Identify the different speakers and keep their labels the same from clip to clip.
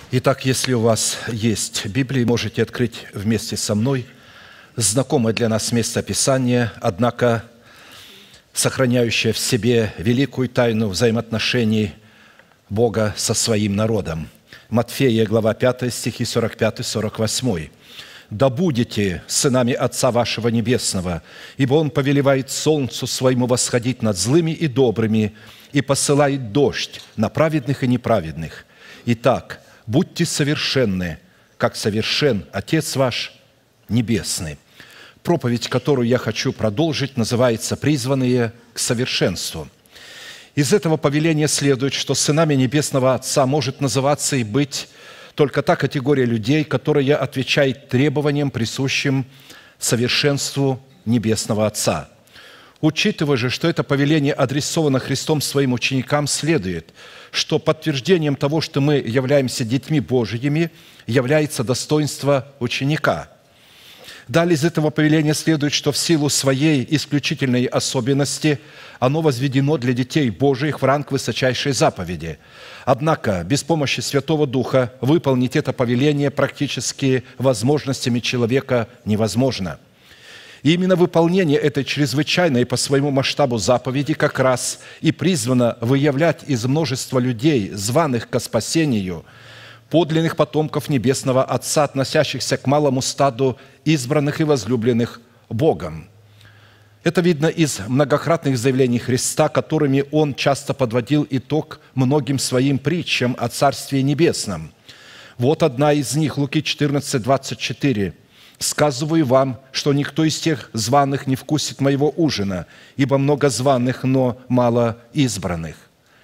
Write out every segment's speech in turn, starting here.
Speaker 1: Итак, если у вас есть Библия, можете открыть вместе со мной знакомое для нас место Писания, однако сохраняющее в себе великую тайну взаимоотношений Бога со своим народом. Матфея, глава 5, стихи 45-48. «Да будете сынами Отца вашего Небесного, ибо Он повелевает солнцу своему восходить над злыми и добрыми и посылает дождь на праведных и неправедных. Итак, будьте совершенны, как совершен Отец ваш Небесный». Проповедь, которую я хочу продолжить, называется «Призванные к совершенству». Из этого повеления следует, что сынами Небесного Отца может называться и быть только та категория людей, которая отвечает требованиям, присущим совершенству Небесного Отца. Учитывая же, что это повеление адресовано Христом своим ученикам, следует, что подтверждением того, что мы являемся детьми Божьими, является достоинство ученика. Далее из этого повеления следует, что в силу своей исключительной особенности оно возведено для детей Божиих в ранг высочайшей заповеди. Однако без помощи Святого Духа выполнить это повеление практически возможностями человека невозможно. И именно выполнение этой чрезвычайной по своему масштабу заповеди как раз и призвано выявлять из множества людей, званых ко спасению, подлинных потомков Небесного Отца, относящихся к малому стаду избранных и возлюбленных Богом. Это видно из многократных заявлений Христа, которыми Он часто подводил итог многим своим притчам о Царстве Небесном. Вот одна из них, Луки 14, 24. «Сказываю вам, что никто из тех званых не вкусит моего ужина, ибо много званых, но мало избранных».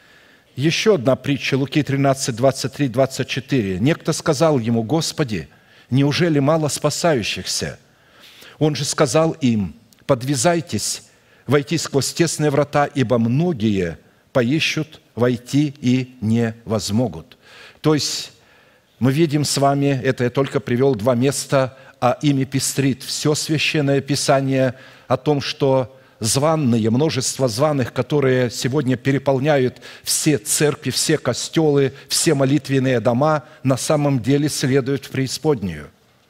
Speaker 1: Еще одна притча, Луки 13, 23, 24. «Некто сказал ему: Господи, неужели мало спасающихся? Он же сказал им: подвязайтесь войти сквозь тесные врата, ибо многие поищут войти и не возмогут». То есть мы видим с вами, это я только привел два места, а ими пестрит все Священное Писание о том, что званые, множество званых, которые сегодня переполняют все церкви, все костелы, все молитвенные дома, на самом деле следуют в преисподнюю.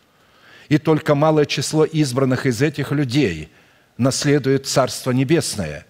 Speaker 1: И только малое число избранных из этих людей наследует Царство Небесное.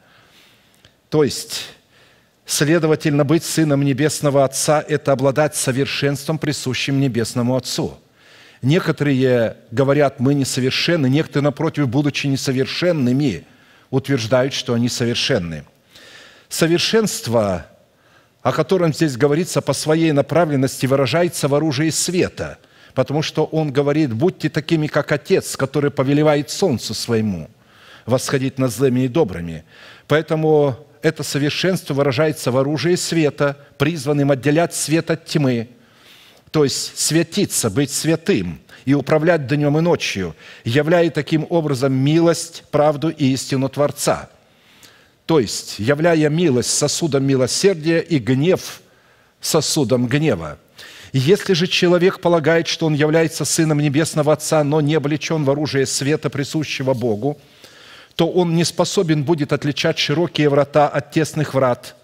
Speaker 1: То есть, следовательно, быть сыном Небесного Отца – это обладать совершенством, присущим Небесному Отцу. Некоторые говорят: мы несовершенны, некоторые, напротив, будучи несовершенными, утверждают, что они совершенны. Совершенство, о котором здесь говорится, по своей направленности выражается в оружии света, потому что он говорит: будьте такими, как Отец, который повелевает солнцу своему восходить над злыми и добрыми. Поэтому это совершенство выражается в оружии света, призванным отделять свет от тьмы, то есть светиться, быть святым и управлять днем и ночью, являя таким образом милость, правду и истину Творца. То есть являя милость сосудом милосердия и гнев сосудом гнева. И если же человек полагает, что он является сыном Небесного Отца, но не облечен в оружие света, присущего Богу, то он не способен будет отличать широкие врата от тесных врат.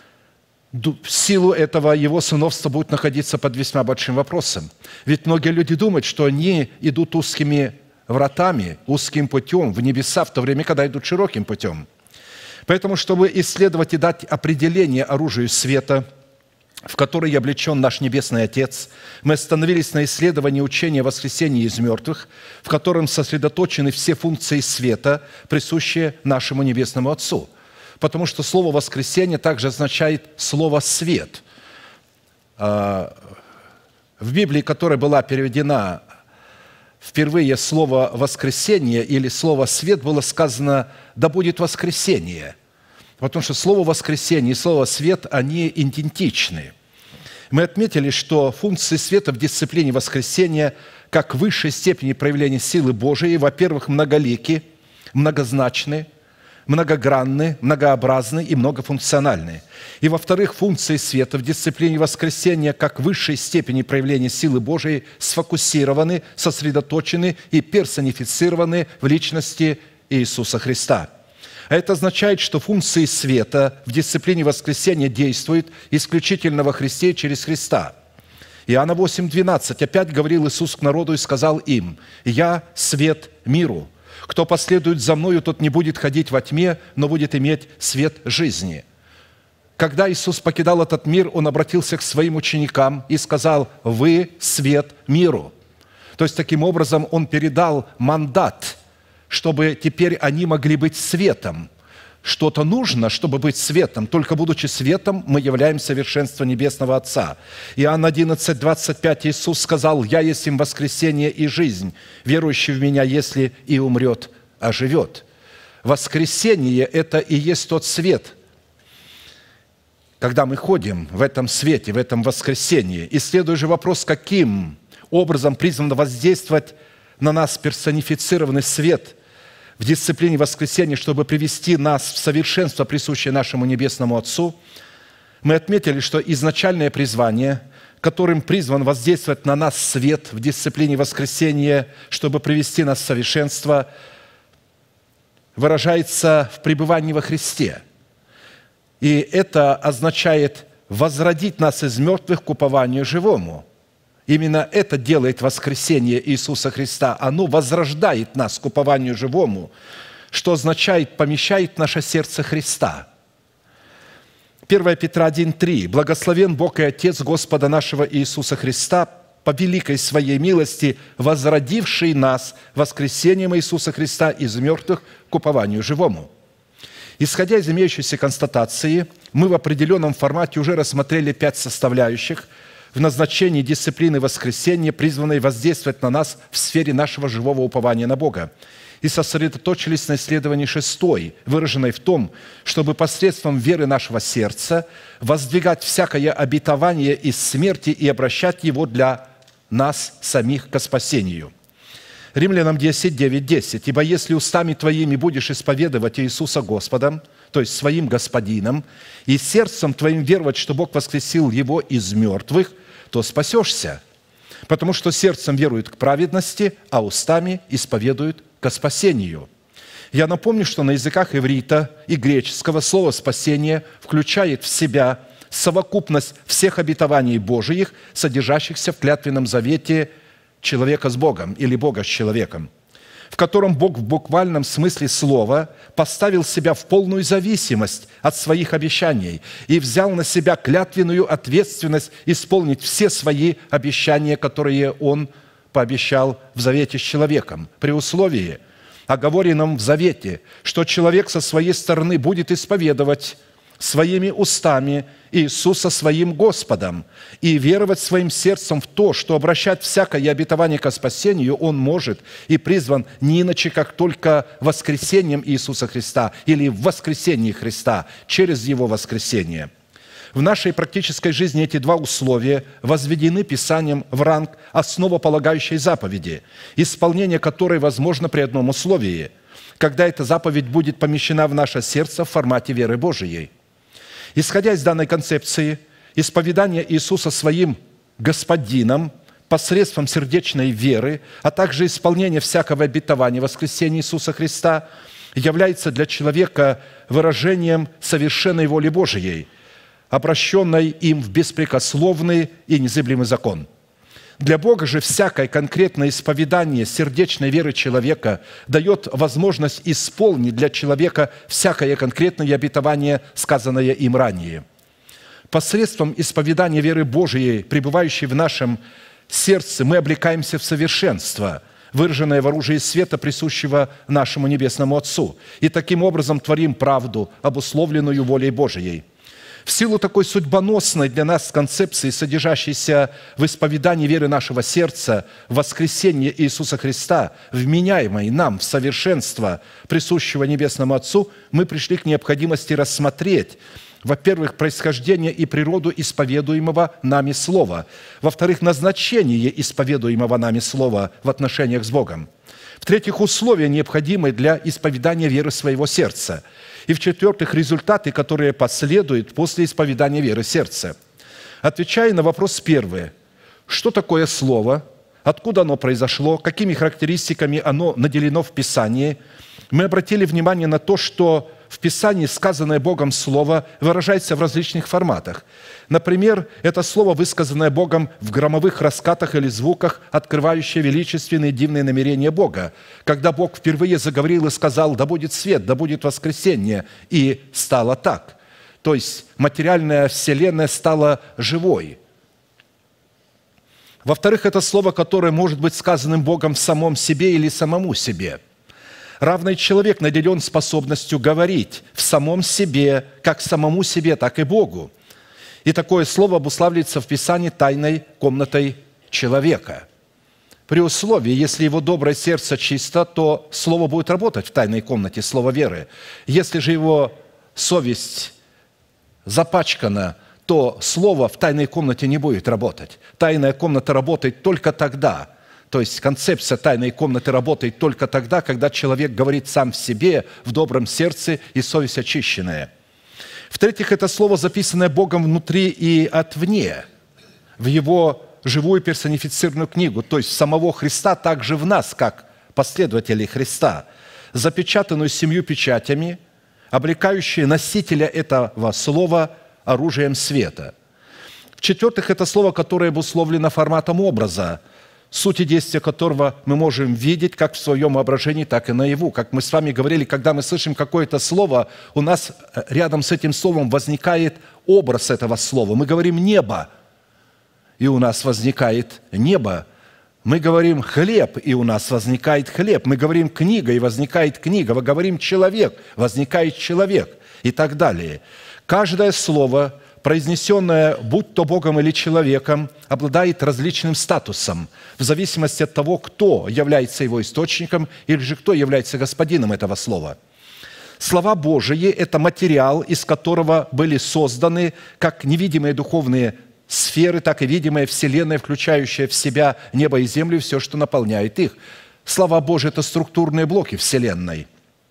Speaker 1: В силу этого его сыновство будет находиться под весьма большим вопросом. Ведь многие люди думают, что они идут узкими вратами, узким путем в небеса, в то время, когда идут широким путем. Поэтому, чтобы исследовать и дать определение оружию света, в которой облечен наш Небесный Отец, мы остановились на исследовании учения о воскресении из мертвых, в котором сосредоточены все функции света, присущие нашему Небесному Отцу. Потому что слово «воскресение» также означает слово «свет». В Библии, которая была переведена впервые, слово «воскресение» или слово «свет» было сказано «да будет воскресение». Потому что слово «воскресение» и слово «свет» они идентичны. Мы отметили, что функции света в дисциплине воскресения как высшей степени проявления силы Божией, во-первых, многолики, многозначны, многогранны, многообразны и многофункциональны. И, во-вторых, функции света в дисциплине воскресения как высшей степени проявления силы Божией сфокусированы, сосредоточены и персонифицированы в личности Иисуса Христа. А это означает, что функции света в дисциплине воскресения действуют исключительно во Христе и через Христа. Иоанна 8:12. Опять говорил Иисус к народу и сказал им: «Я свет миру. Кто последует за Мною, тот не будет ходить во тьме, но будет иметь свет жизни». Когда Иисус покидал этот мир, Он обратился к Своим ученикам и сказал: «Вы свет миру». То есть, таким образом, Он передал мандат, чтобы теперь они могли быть светом. Что-то нужно, чтобы быть светом. Только будучи светом, мы являем совершенство Небесного Отца. Иоанн 11:25 Иисус сказал: «Я есть им воскресение и жизнь. Верующий в Меня, если и умрет, оживет». Воскресение – это и есть тот свет, когда мы ходим в этом свете, в этом воскресении. И следует же вопрос, каким образом призван воздействовать на нас персонифицированный свет в дисциплине воскресения, чтобы привести нас в совершенство, присущее нашему Небесному Отцу. Мы отметили, что изначальное призвание, которым призван воздействовать на нас свет в дисциплине воскресения, чтобы привести нас в совершенство, выражается в пребывании во Христе. И это означает возродить нас из мертвых к упованию живому. Именно это делает воскресение Иисуса Христа. Оно возрождает нас к упованию живому, что означает помещает в наше сердце Христа. 1 Петра 1:3. «Благословен Бог и Отец Господа нашего Иисуса Христа, по великой Своей милости, возродивший нас воскресением Иисуса Христа из мертвых к упованию живому». Исходя из имеющейся констатации, мы в определенном формате уже рассмотрели 5 составляющих в назначении дисциплины воскресения, призванной воздействовать на нас в сфере нашего живого упования на Бога, и сосредоточились на исследовании 6, выраженной в том, чтобы посредством веры нашего сердца воздвигать всякое обетование из смерти и обращать его для нас самих ко спасению. Римлянам 10:9-10. «Ибо если устами твоими будешь исповедовать Иисуса Господом, то есть своим Господином, и сердцем твоим веровать, что Бог воскресил Его из мертвых, то спасешься, потому что сердцем веруют к праведности, а устами исповедуют ко спасению». Я напомню, что на языках иврита и греческого слово «спасение» включает в себя совокупность всех обетований Божиих, содержащихся в клятвенном завете человека с Богом или Бога с человеком, в котором Бог в буквальном смысле слова поставил себя в полную зависимость от своих обещаний и взял на себя клятвенную ответственность исполнить все свои обещания, которые Он пообещал в завете с человеком, при условии, оговоренном в завете, что человек со своей стороны будет исповедовать своими устами Иисуса своим Господом и веровать своим сердцем в то, что обращать всякое обетование ко спасению он может и призван не иначе, как только воскресением Иисуса Христа или в воскресении Христа, через Его воскресение. В нашей практической жизни эти 2 условия возведены Писанием в ранг основополагающей заповеди, исполнение которой возможно при одном условии, когда эта заповедь будет помещена в наше сердце в формате веры Божией. Исходя из данной концепции, исповедание Иисуса своим Господином посредством сердечной веры, а также исполнение всякого обетования воскресения Иисуса Христа является для человека выражением совершенной воли Божией, обращенной им в беспрекословный и незыблемый закон. Для Бога же всякое конкретное исповедание сердечной веры человека дает возможность исполнить для человека всякое конкретное обетование, сказанное им ранее. Посредством исповедания веры Божией, пребывающей в нашем сердце, мы облекаемся в совершенство, выраженное в оружии света, присущего нашему Небесному Отцу, и таким образом творим правду, обусловленную волей Божией. В силу такой судьбоносной для нас концепции, содержащейся в исповедании веры нашего сердца, в воскресение Иисуса Христа, вменяемой нам в совершенство, присущего Небесному Отцу, мы пришли к необходимости рассмотреть, во-первых, происхождение и природу исповедуемого нами слова, во-вторых, назначение исповедуемого нами слова в отношениях с Богом, в-третьих, условия, необходимые для исповедания веры своего сердца, и в-четвертых, результаты, которые последуют после исповедания веры сердца. Отвечая на вопрос первый, что такое слово, откуда оно произошло, какими характеристиками оно наделено в Писании, мы обратили внимание на то, что в Писании сказанное Богом Слово выражается в различных форматах. Например, это Слово, высказанное Богом в громовых раскатах или звуках, открывающее величественные и дивные намерения Бога. Когда Бог впервые заговорил и сказал: «Да будет свет, да будет воскресенье», и стало так. То есть материальная вселенная стала живой. Во-вторых, это слово, которое может быть сказанным Богом в самом себе или самому себе. Равный человек наделен способностью говорить в самом себе, как самому себе, так и Богу. И такое слово обуславливается в Писании тайной комнатой человека. При условии, если его доброе сердце чисто, то слово будет работать в тайной комнате, слово веры. Если же его совесть запачкана, то слово в тайной комнате не будет работать. Тайная комната работает только тогда, то есть концепция тайной комнаты работает только тогда, когда человек говорит сам в себе, в добром сердце и совесть очищенная. В-третьих, это слово, записанное Богом внутри и отвне, в Его живую персонифицированную книгу, то есть самого Христа, также в нас, как последователей Христа, запечатанную 7 печатями, облекающие носителя этого слова оружием света. В-четвертых, это слово, которое обусловлено форматом образа, суть и действия которого мы можем видеть как в своем воображении, так и наяву. Как мы с вами говорили, когда мы слышим какое-то слово, у нас рядом с этим словом возникает образ этого слова. Мы говорим «небо», и у нас возникает небо. Мы говорим «хлеб», и у нас возникает хлеб. Мы говорим «книга», и возникает книга. Мы говорим «человек», возникает человек, и так далее. Каждое слово, произнесенное будь то Богом или человеком, обладает различным статусом в зависимости от того, кто является его источником или же кто является господином этого слова. Слова Божии – это материал, из которого были созданы как невидимые духовные сферы, так и видимая вселенная, включающая в себя небо и землю, все, что наполняет их. Слова Божии – это структурные блоки вселенной.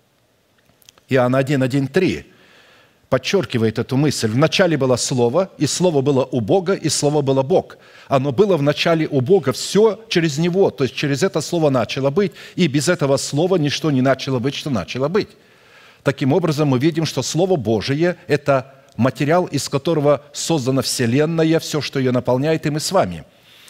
Speaker 1: Иоанна 1:1-3 подчеркивает эту мысль. «Вначале было Слово, и Слово было у Бога, и Слово было Бог. Оно было вначале у Бога, все через Него». То есть через это Слово начало быть, и без этого Слова ничто не начало быть, что начало быть. Таким образом, мы видим, что Слово Божие – это материал, из которого создана вселенная, все, что ее наполняет, и мы с вами.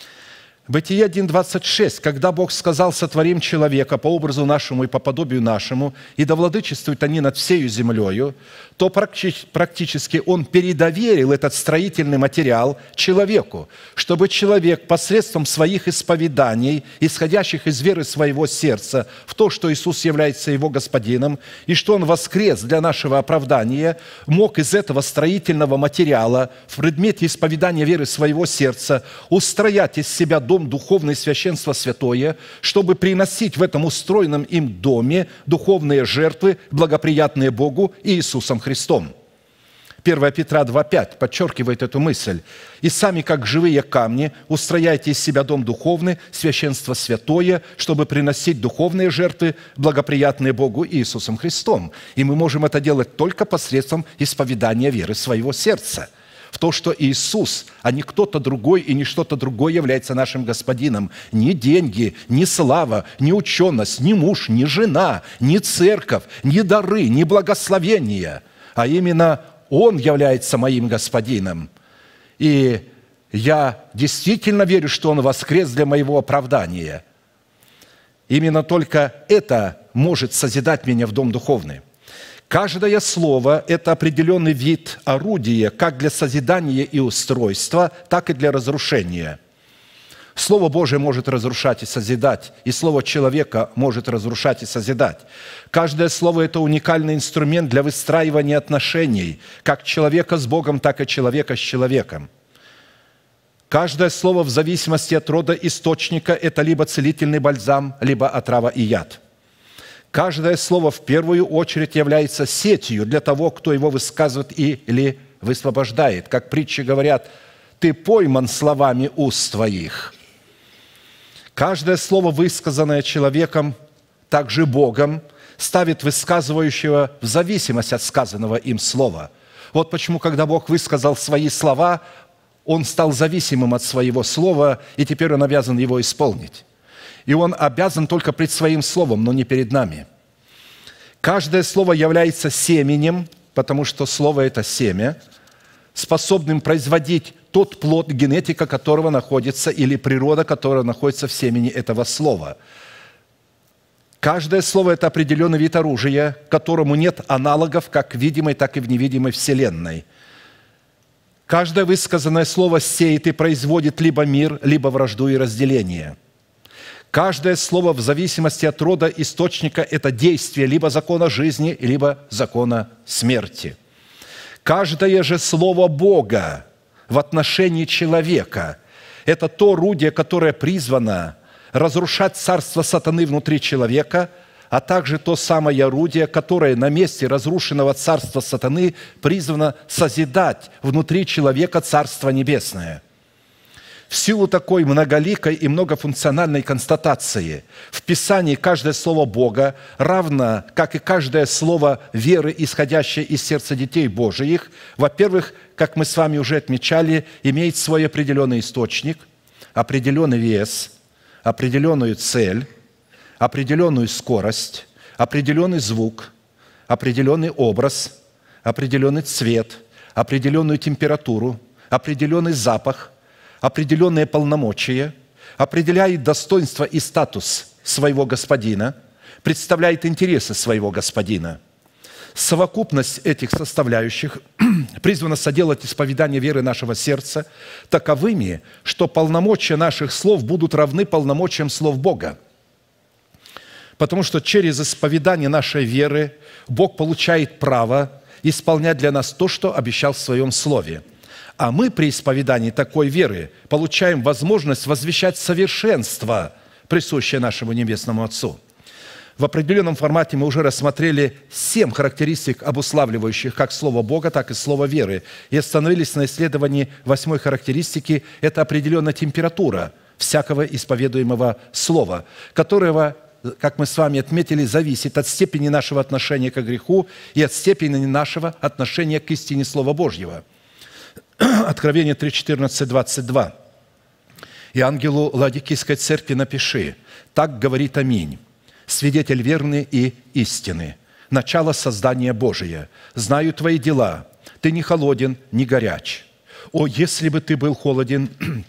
Speaker 1: Бытие 1:26. «Когда Бог сказал: сотворим человека по образу нашему и по подобию нашему, и да владычествуют они над всею землею», то практически Он передоверил этот строительный материал человеку, чтобы человек посредством своих исповеданий, исходящих из веры своего сердца, в то, что Иисус является его Господином, и что Он воскрес для нашего оправдания, мог из этого строительного материала в предмете исповедания веры своего сердца устроять из себя дом духовное священство святое, чтобы приносить в этом устроенном им доме духовные жертвы, благоприятные Богу и Иисусом Христом. 1 Петра 2:5 подчеркивает эту мысль. «И сами, как живые камни, устрояйте из себя дом духовный, священство святое, чтобы приносить духовные жертвы, благоприятные Богу и Иисусом Христом». И мы можем это делать только посредством исповедания веры своего сердца в то, что Иисус, а не кто-то другой и не что-то другое является нашим Господином. Ни деньги, ни слава, ни ученость, ни муж, ни жена, ни церковь, ни дары, ни благословения, а именно Он является моим Господином. И я действительно верю, что Он воскрес для моего оправдания. Именно только это может созидать меня в дом духовный. Каждое слово – это определенный вид орудия как для созидания и устройства, так и для разрушения. Слово Божие может разрушать и созидать, и Слово человека может разрушать и созидать. Каждое слово – это уникальный инструмент для выстраивания отношений, как человека с Богом, так и человека с человеком. Каждое слово в зависимости от рода источника – это либо целительный бальзам, либо отрава и яд. Каждое слово в первую очередь является сетью для того, кто его высказывает или высвобождает. Как притчи говорят: «Ты пойман словами уст твоих». Каждое слово, высказанное человеком, также Богом, ставит высказывающего в зависимость от сказанного им слова. Вот почему, когда Бог высказал свои слова, Он стал зависимым от своего слова, и теперь Он обязан его исполнить. И Он обязан только пред своим словом, но не перед нами. Каждое слово является семенем, потому что слово – это семя, способным производить тот плод, генетика которого находится, или природа, которая находится в семени этого слова. Каждое слово – это определенный вид оружия, которому нет аналогов как в видимой, так и в невидимой Вселенной. Каждое высказанное слово сеет и производит либо мир, либо вражду и разделение. Каждое слово в зависимости от рода источника – это действие либо закона жизни, либо закона смерти. Каждое же слово Бога в отношении человека – это то орудие, которое призвано разрушать царство сатаны внутри человека, а также то самое орудие, которое на месте разрушенного царства сатаны призвано созидать внутри человека Царство Небесное. В силу такой многоликой и многофункциональной констатации в Писании каждое слово Бога, равно как и каждое слово веры, исходящее из сердца детей Божиих, во-первых, как мы с вами уже отмечали, имеет свой определенный источник, определенный вес, определенную цель, определенную скорость, определенный звук, определенный образ, определенный цвет, определенную температуру, определенный запах, определенные полномочия, определяет достоинство и статус своего господина, представляет интересы своего господина. Совокупность этих составляющих призвана соделать исповедание веры нашего сердца таковыми, что полномочия наших слов будут равны полномочиям слов Бога. Потому что через исповедание нашей веры Бог получает право исполнять для нас то, что обещал в Своем Слове. А мы при исповедании такой веры получаем возможность возвещать совершенство, присущее нашему Небесному Отцу. В определенном формате мы уже рассмотрели 7 характеристик, обуславливающих как Слово Бога, так и Слово веры, и остановились на исследовании 8 характеристики – это определенная температура всякого исповедуемого слова, которого, как мы с вами отметили, зависит от степени нашего отношения к греху и от степени нашего отношения к истине Слова Божьего. Откровение 3, 14, 22. «И ангелу Ладикийской церкви напиши: так говорит Аминь, свидетель верный и истины, начало создания Божия. Знаю твои дела, ты не холоден, не горяч. О, если бы ты был холоден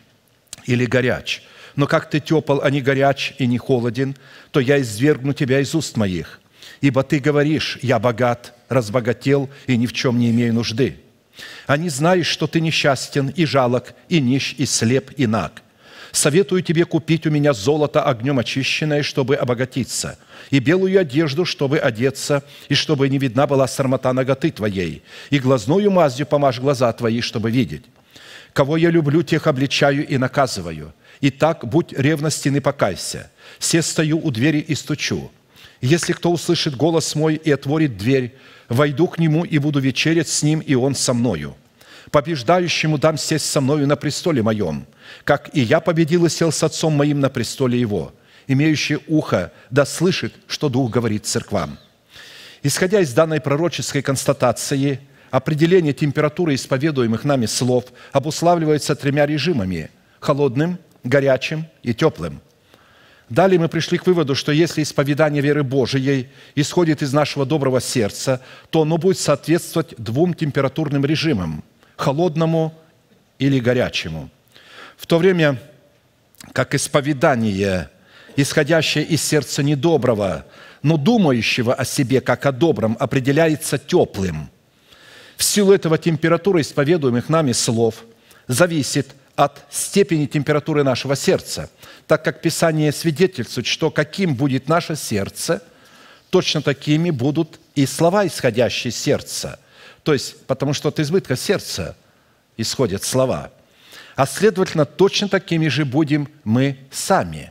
Speaker 1: или горяч, но как ты тепл, а не горяч и не холоден, то я извергну тебя из уст моих. Ибо ты говоришь: я богат, разбогател и ни в чем не имею нужды. А не знаешь, что ты несчастен и жалок, и нищ, и слеп, и наг. Советую тебе купить у меня золото огнем очищенное, чтобы обогатиться, и белую одежду, чтобы одеться, и чтобы не видна была срамота наготы твоей, и глазною мазью помажь глаза твои, чтобы видеть. Кого я люблю, тех обличаю и наказываю. Итак, будь ревностен и покайся. Се стою у двери и стучу. Если кто услышит голос мой и отворит дверь, войду к нему и буду вечерять с ним, и он со мною. Побеждающему дам сесть со мною на престоле моем, как и я победил и сел с отцом моим на престоле его. Имеющий ухо да слышит, что Дух говорит церквам». Исходя из данной пророческой констатации, определение температуры исповедуемых нами слов обуславливается 3 режимами – холодным, горячим и теплым. Далее мы пришли к выводу, что если исповедание веры Божией исходит из нашего доброго сердца, то оно будет соответствовать 2 температурным режимам – холодному или горячему. В то время как исповедание, исходящее из сердца недоброго, но думающего о себе как о добром, определяется теплым. В силу этого температура исповедуемых нами слов зависит от степени температуры нашего сердца, так как Писание свидетельствует, что каким будет наше сердце, точно такими будут и слова, исходящие из сердца. То есть, потому что от избытка сердца исходят слова. А следовательно, точно такими же будем мы сами.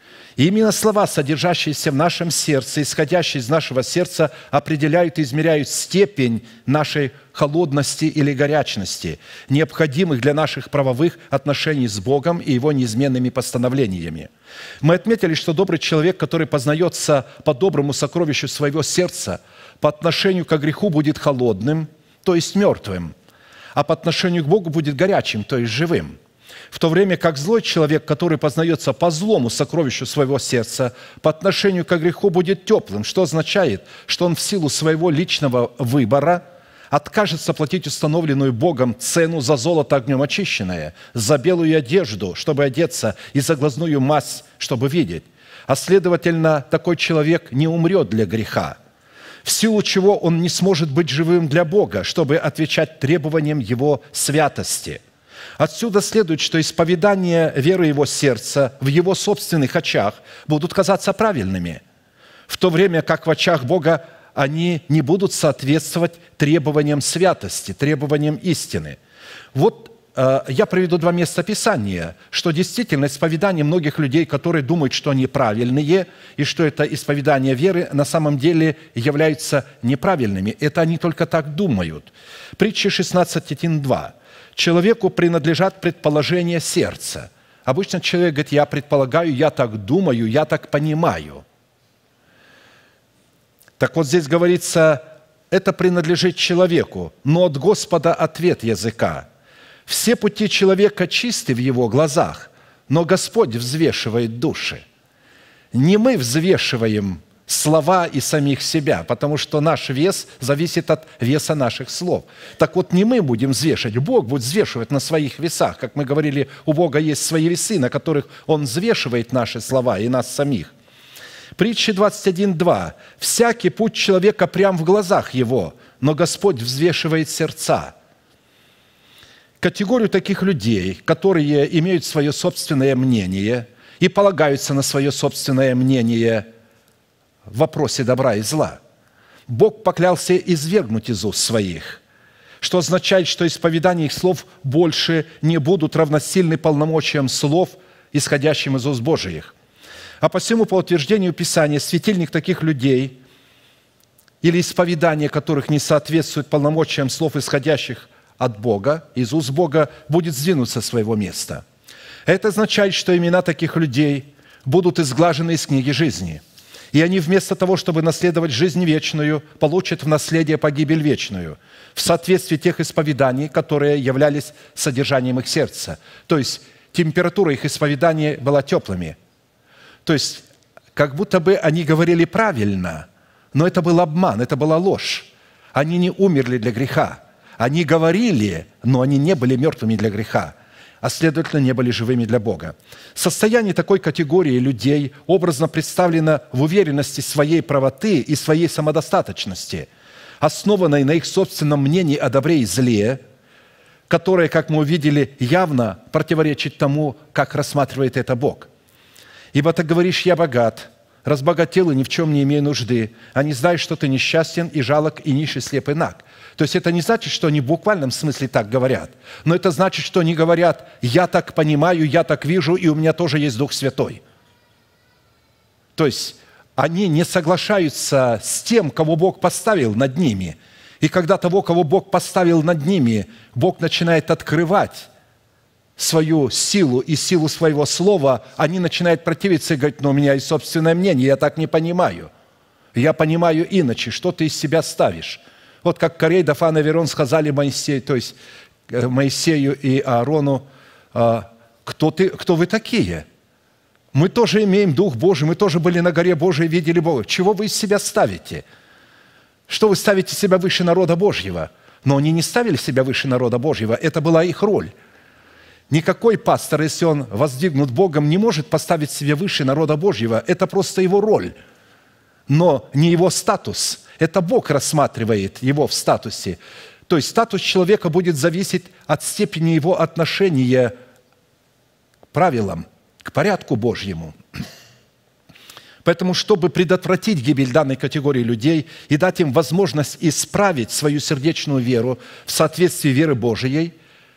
Speaker 1: И именно слова, содержащиеся в нашем сердце, исходящие из нашего сердца, определяют и измеряют степень нашей холодности или горячности, необходимых для наших правовых отношений с Богом и Его неизменными постановлениями. Мы отметили, что добрый человек, который познается по доброму сокровищу своего сердца, по отношению к греху будет холодным, то есть мертвым, а по отношению к Богу будет горячим, то есть живым. В то время как злой человек, который познается по злому сокровищу своего сердца, по отношению к греху будет теплым, что означает, что он в силу своего личного выбора откажется платить установленную Богом цену за золото огнем очищенное, за белую одежду, чтобы одеться, и за глазную мазь, чтобы видеть. А следовательно, такой человек не умрет для греха, в силу чего он не сможет быть живым для Бога, чтобы отвечать требованиям Его святости. Отсюда следует, что исповедание веры его сердца в его собственных очах будут казаться правильными, в то время как в очах Бога они не будут соответствовать требованиям святости, требованиям истины. Вот я приведу два места Писания, что действительно исповедание многих людей, которые думают, что они правильные, и что это исповедание веры, на самом деле являются неправильными. Это они только так думают. Притча 16:1-2. Человеку принадлежат предположения сердца. Обычно человек говорит: я предполагаю, я так думаю, я так понимаю. Так вот здесь говорится, это принадлежит человеку, но от Господа ответ языка. Все пути человека чисты в его глазах, но Господь взвешивает души. Не мы взвешиваем слова и самих себя, потому что наш вес зависит от веса наших слов. Так вот, не мы будем взвешивать, Бог будет взвешивать на своих весах. Как мы говорили, у Бога есть свои весы, на которых Он взвешивает наши слова и нас самих. Притча 21:2. «Всякий путь человека прям в глазах его, но Господь взвешивает сердца». Категорию таких людей, которые имеют свое собственное мнение и полагаются на свое собственное мнение в вопросе добра и зла, Бог поклялся извергнуть из уст своих, что означает, что исповедание их слов больше не будут равносильны полномочиям слов, исходящим из уст Божиих. А посему, по утверждению Писания, светильник таких людей или исповедание которых не соответствует полномочиям слов, исходящих от Бога, из уст Бога, будет сдвинут со своего места. Это означает, что имена таких людей будут изглажены из книги жизни, и они вместо того, чтобы наследовать жизнь вечную, получат в наследие погибель вечную, в соответствии тех исповеданий, которые являлись содержанием их сердца. То есть температура их исповедания была теплыми. То есть, как будто бы они говорили правильно, но это был обман, это была ложь. Они не умерли для греха. Они говорили, но они не были мертвыми для греха, а следовательно, не были живыми для Бога. Состояние такой категории людей образно представлено в уверенности своей правоты и своей самодостаточности, основанной на их собственном мнении о добре и зле, которое, как мы увидели, явно противоречит тому, как рассматривает это Бог. «Ибо ты говоришь: я богат, разбогател и ни в чем не имею нужды, а не знаешь, что ты несчастен и жалок, и нищий, слеп и наг». То есть это не значит, что они в буквальном смысле так говорят, но это значит, что они говорят: я так понимаю, я так вижу, и у меня тоже есть Дух Святой. То есть они не соглашаются с тем, кого Бог поставил над ними. И когда того, кого Бог поставил над ними, Бог начинает открывать свою силу и силу своего слова, они начинают противиться и говорить: но у меня есть собственное мнение, я так не понимаю. Я понимаю иначе, что ты из себя ставишь. Вот как Корей, Дафан и Аверон сказали Моисею, то есть Моисею и Аарону: кто вы такие? Мы тоже имеем Дух Божий, мы тоже были на горе Божией, видели Бога. Чего вы из себя ставите? Что вы ставите себя выше народа Божьего? Но они не ставили себя выше народа Божьего, это была их роль. Никакой пастор, если он воздвигнут Богом, не может поставить себя выше народа Божьего. Это просто его роль, но не его статус. Это Бог рассматривает его в статусе. То есть статус человека будет зависеть от степени его отношения к правилам, к порядку Божьему. Поэтому, чтобы предотвратить гибель данной категории людей и дать им возможность исправить свою сердечную веру в соответствии веры Божией,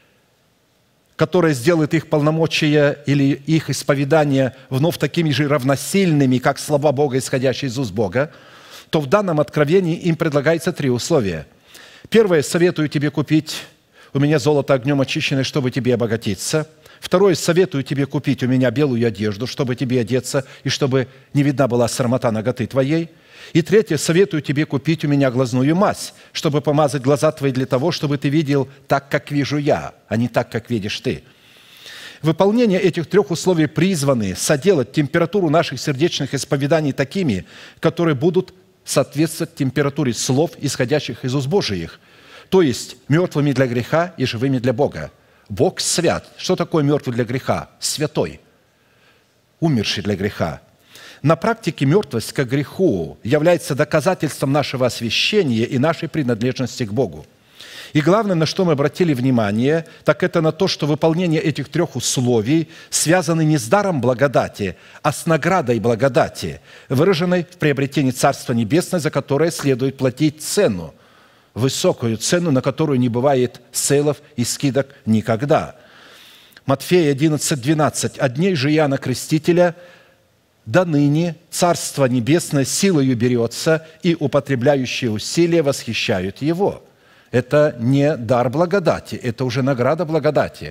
Speaker 1: которая сделает их полномочия или их исповедания вновь такими же равносильными, как слова Бога, исходящие из уст Бога, то в данном откровении им предлагается 3 условия. Первое: советую тебе купить у меня золото огнем очищенное, чтобы тебе обогатиться. Второе: советую тебе купить у меня белую одежду, чтобы тебе одеться, и чтобы не видна была срамота наготы твоей. И третье: советую тебе купить у меня глазную мазь, чтобы помазать глаза твои для того, чтобы ты видел так, как вижу я, а не так, как видишь ты. Выполнение этих трех условий призваны соделать температуру наших сердечных исповеданий такими, которые будут соответствовать температуре слов, исходящих из уст Божиих, то есть мертвыми для греха и живыми для Бога. Бог свят. Что такое мертвый для греха? Святой, умерший для греха. На практике мертвость к греху является доказательством нашего освящения и нашей принадлежности к Богу. И главное, на что мы обратили внимание, так это на то, что выполнение этих трех условий связано не с даром благодати, а с наградой благодати, выраженной в приобретении Царства Небесного, за которое следует платить цену, высокую цену, на которую не бывает сейлов и скидок никогда. Матфея 11:12. «От дней же Иоанна Крестителя до ныне Царство Небесное силою берется, и употребляющие усилия восхищают его». Это не дар благодати, это уже награда благодати.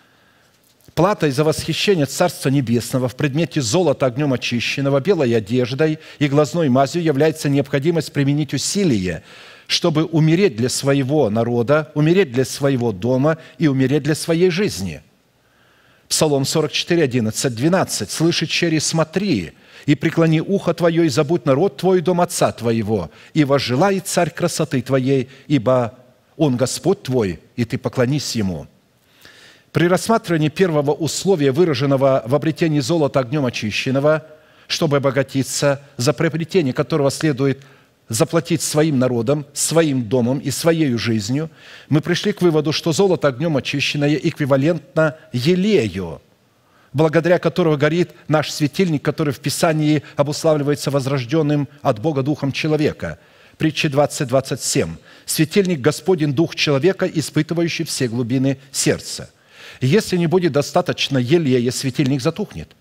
Speaker 1: Платой за восхищение Царства Небесного в предмете золота огнем очищенного, белой одеждой и глазной мазью является необходимость применить усилия, чтобы умереть для своего народа, умереть для своего дома и умереть для своей жизни. Псалом 44, 11, 12. «Слыши, чери, смотри, и преклони ухо твое, и забудь народ твой, дом отца твоего, и возжелает царь красоты твоей, ибо Он Господь твой, и ты поклонись Ему». При рассматривании первого условия, выраженного в обретении золота огнем очищенного, чтобы обогатиться, за приобретение которого следует заплатить своим народом, своим домом и своей жизнью, мы пришли к выводу, что золото огнем очищенное эквивалентно елею, благодаря которого горит наш светильник, который в Писании обуславливается возрожденным от Бога Духом человека. Притча 20:27. «Светильник Господень Дух человека, испытывающий все глубины сердца». Если не будет достаточно елея, светильник затухнет.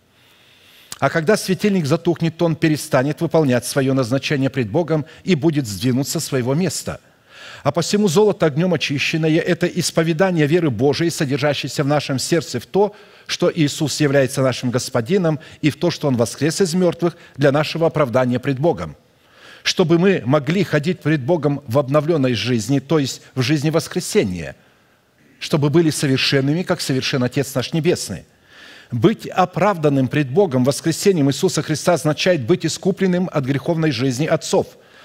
Speaker 1: А когда светильник затухнет, то он перестанет выполнять свое назначение пред Богом и будет сдвинут со своего места. А посему золото огнем очищенное – это исповедание веры Божией, содержащейся в нашем сердце в то, что Иисус является нашим Господином, и в то, что Он воскрес из мертвых для нашего оправдания пред Богом. Чтобы мы могли ходить пред Богом в обновленной жизни, то есть в жизни воскресения, чтобы были совершенными, как совершен Отец наш Небесный. Быть оправданным пред Богом воскресением Иисуса Христа означает быть искупленным от греховной жизни отцов,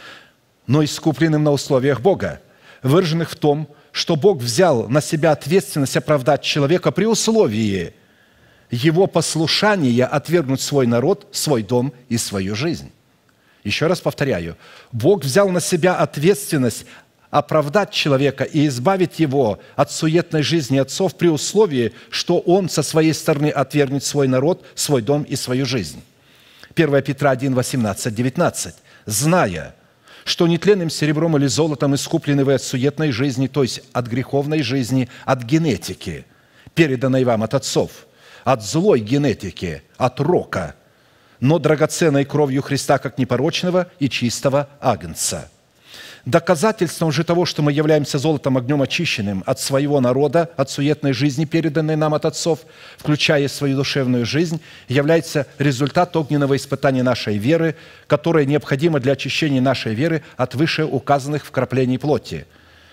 Speaker 1: но искупленным на условиях Бога, выраженных в том, что Бог взял на себя ответственность оправдать человека при условии его послушания отвергнуть свой народ, свой дом и свою жизнь. Еще раз повторяю, Бог взял на себя ответственность оправдать человека и избавить его от суетной жизни отцов при условии, что он со своей стороны отвергнет свой народ, свой дом и свою жизнь. 1 Петра 1, 18, 19. «Зная, что нетленным серебром или золотом искуплены вы от суетной жизни, то есть от греховной жизни, от генетики, переданной вам от отцов, от злой генетики, от рока, но драгоценной кровью Христа, как непорочного и чистого агнца». Доказательством же того, что мы являемся золотом огнем очищенным от своего народа, от суетной жизни, переданной нам от отцов, включая свою душевную жизнь, является результат огненного испытания нашей веры, которое необходимо для очищения нашей веры от вышеуказанных вкраплений плоти.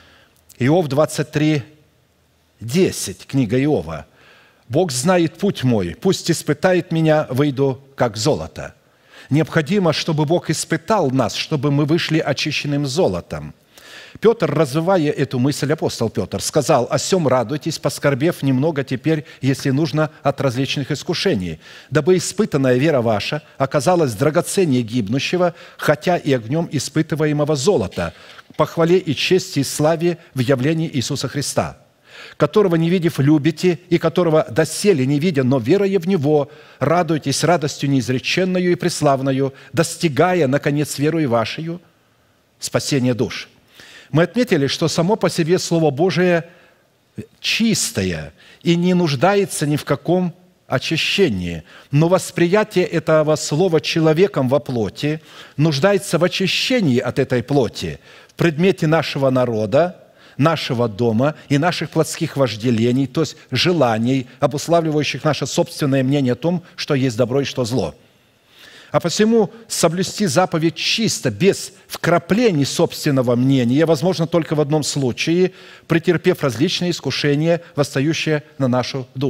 Speaker 1: Иов 23, 10, книга Иова. «Бог знает путь мой, пусть испытает меня, выйду как золото». Необходимо, чтобы Бог испытал нас, чтобы мы вышли очищенным золотом. Петр, развивая эту мысль, апостол Петр, сказал: «О сем радуйтесь, поскорбев немного теперь, если нужно, от различных искушений, дабы испытанная вера ваша оказалась драгоценнее гибнущего, хотя и огнем испытываемого золота, по хвале и чести и славе в явлении Иисуса Христа, которого, не видев, любите, и которого доселе не видя, но веруя в Него, радуйтесь радостью неизреченную и преславную, достигая, наконец, верою вашею спасения душ». Мы отметили, что само по себе Слово Божие чистое и не нуждается ни в каком очищении, но восприятие этого Слова человеком во плоти нуждается в очищении от этой плоти в предмете нашего народа, нашего дома и наших плотских вожделений, то есть желаний, обуславливающих наше собственное мнение о том, что есть добро и что зло. А посему соблюсти заповедь чисто, без вкраплений собственного мнения, возможно только в одном случае, претерпев различные искушения, восстающие на нашу душу.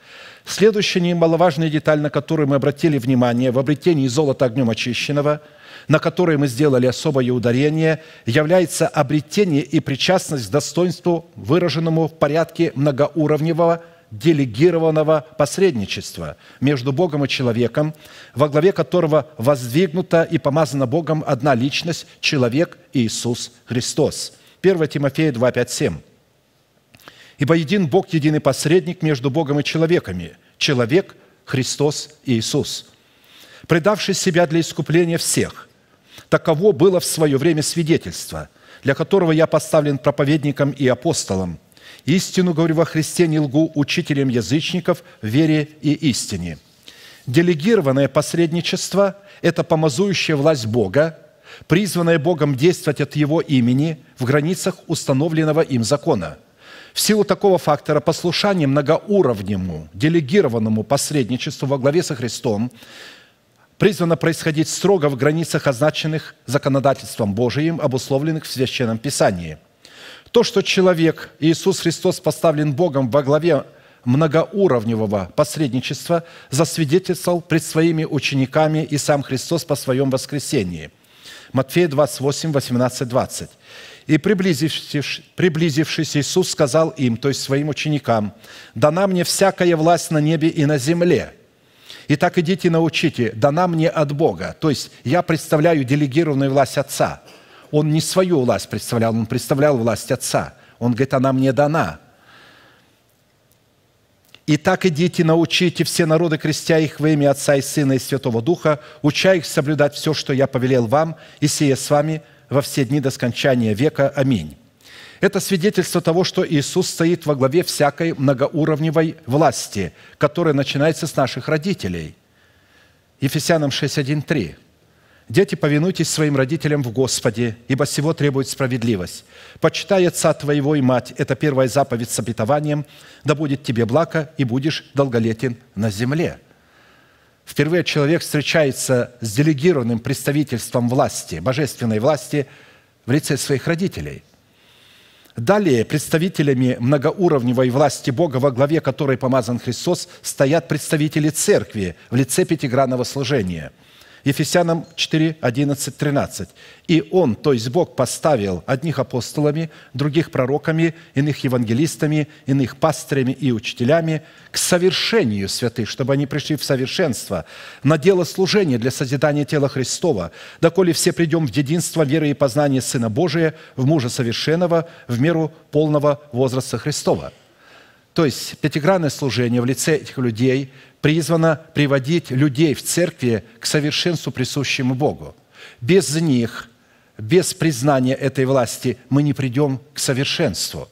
Speaker 1: Следующая немаловажная деталь, на которую мы обратили внимание в обретении золота огнем очищенного, на которое мы сделали особое ударение, является обретение и причастность к достоинству, выраженному в порядке многоуровневого делегированного посредничества между Богом и человеком, во главе которого воздвигнута и помазана Богом одна личность – человек Иисус Христос. 1 Тимофея 2, 5, 7. «Ибо един Бог, единый посредник между Богом и человеками, человек Христос Иисус, предавший себя для искупления всех. Таково было в свое время свидетельство, для которого я поставлен проповедником и апостолом. Истину говорю во Христе, не лгу, учителем язычников в вере и истине». Делегированное посредничество – это помазующая власть Бога, призванная Богом действовать от Его имени в границах установленного им закона. В силу такого фактора послушание многоуровневому делегированному посредничеству во главе со Христом призвано происходить строго в границах, означенных законодательством Божиим, обусловленных в Священном Писании. То, что человек, Иисус Христос, поставлен Богом во главе многоуровневого посредничества, засвидетельствовал пред своими учениками и сам Христос по своем воскресении. Матфея 28, 18, 20. «И приблизившись, Иисус сказал им, то есть своим ученикам: „Дана мне всякая власть на небе и на земле. Итак, идите научите, дана мне от Бога». То есть я представляю делегированную власть Отца. Он не свою власть представлял, он представлял власть Отца. Он говорит: «Она мне дана». «Итак, идите, научите все народы, крестя их во имя Отца и Сына и Святого Духа, уча их соблюдать все, что я повелел вам, и сие с вами во все дни до скончания века. Аминь». Это свидетельство того, что Иисус стоит во главе всякой многоуровневой власти, которая начинается с наших родителей. Ефесянам 6:1-3. «Дети, повинуйтесь своим родителям в Господе, ибо сего требует справедливость. Почитай отца твоего и мать». Это первая заповедь с обетованием: «Да будет тебе благо, и будешь долголетен на земле». Впервые человек встречается с делегированным представительством власти, божественной власти в лице своих родителей. Далее представителями многоуровневой власти Бога, во главе которой помазан Христос, стоят представители церкви в лице пятигранного служения. Ефесянам 4, 11, 13. «И Он, то есть Бог, поставил одних апостолами, других пророками, иных евангелистами, иных пастырями и учителями к совершению святых, чтобы они пришли в совершенство, на дело служения для созидания тела Христова, доколе все придем в единство веры и познания Сына Божия, в мужа совершенного, в меру полного возраста Христова». То есть пятигранное служение в лице этих людей призвано приводить людей в церкви к совершенству, присущему Богу. Без них, без признания этой власти мы не придем к совершенству.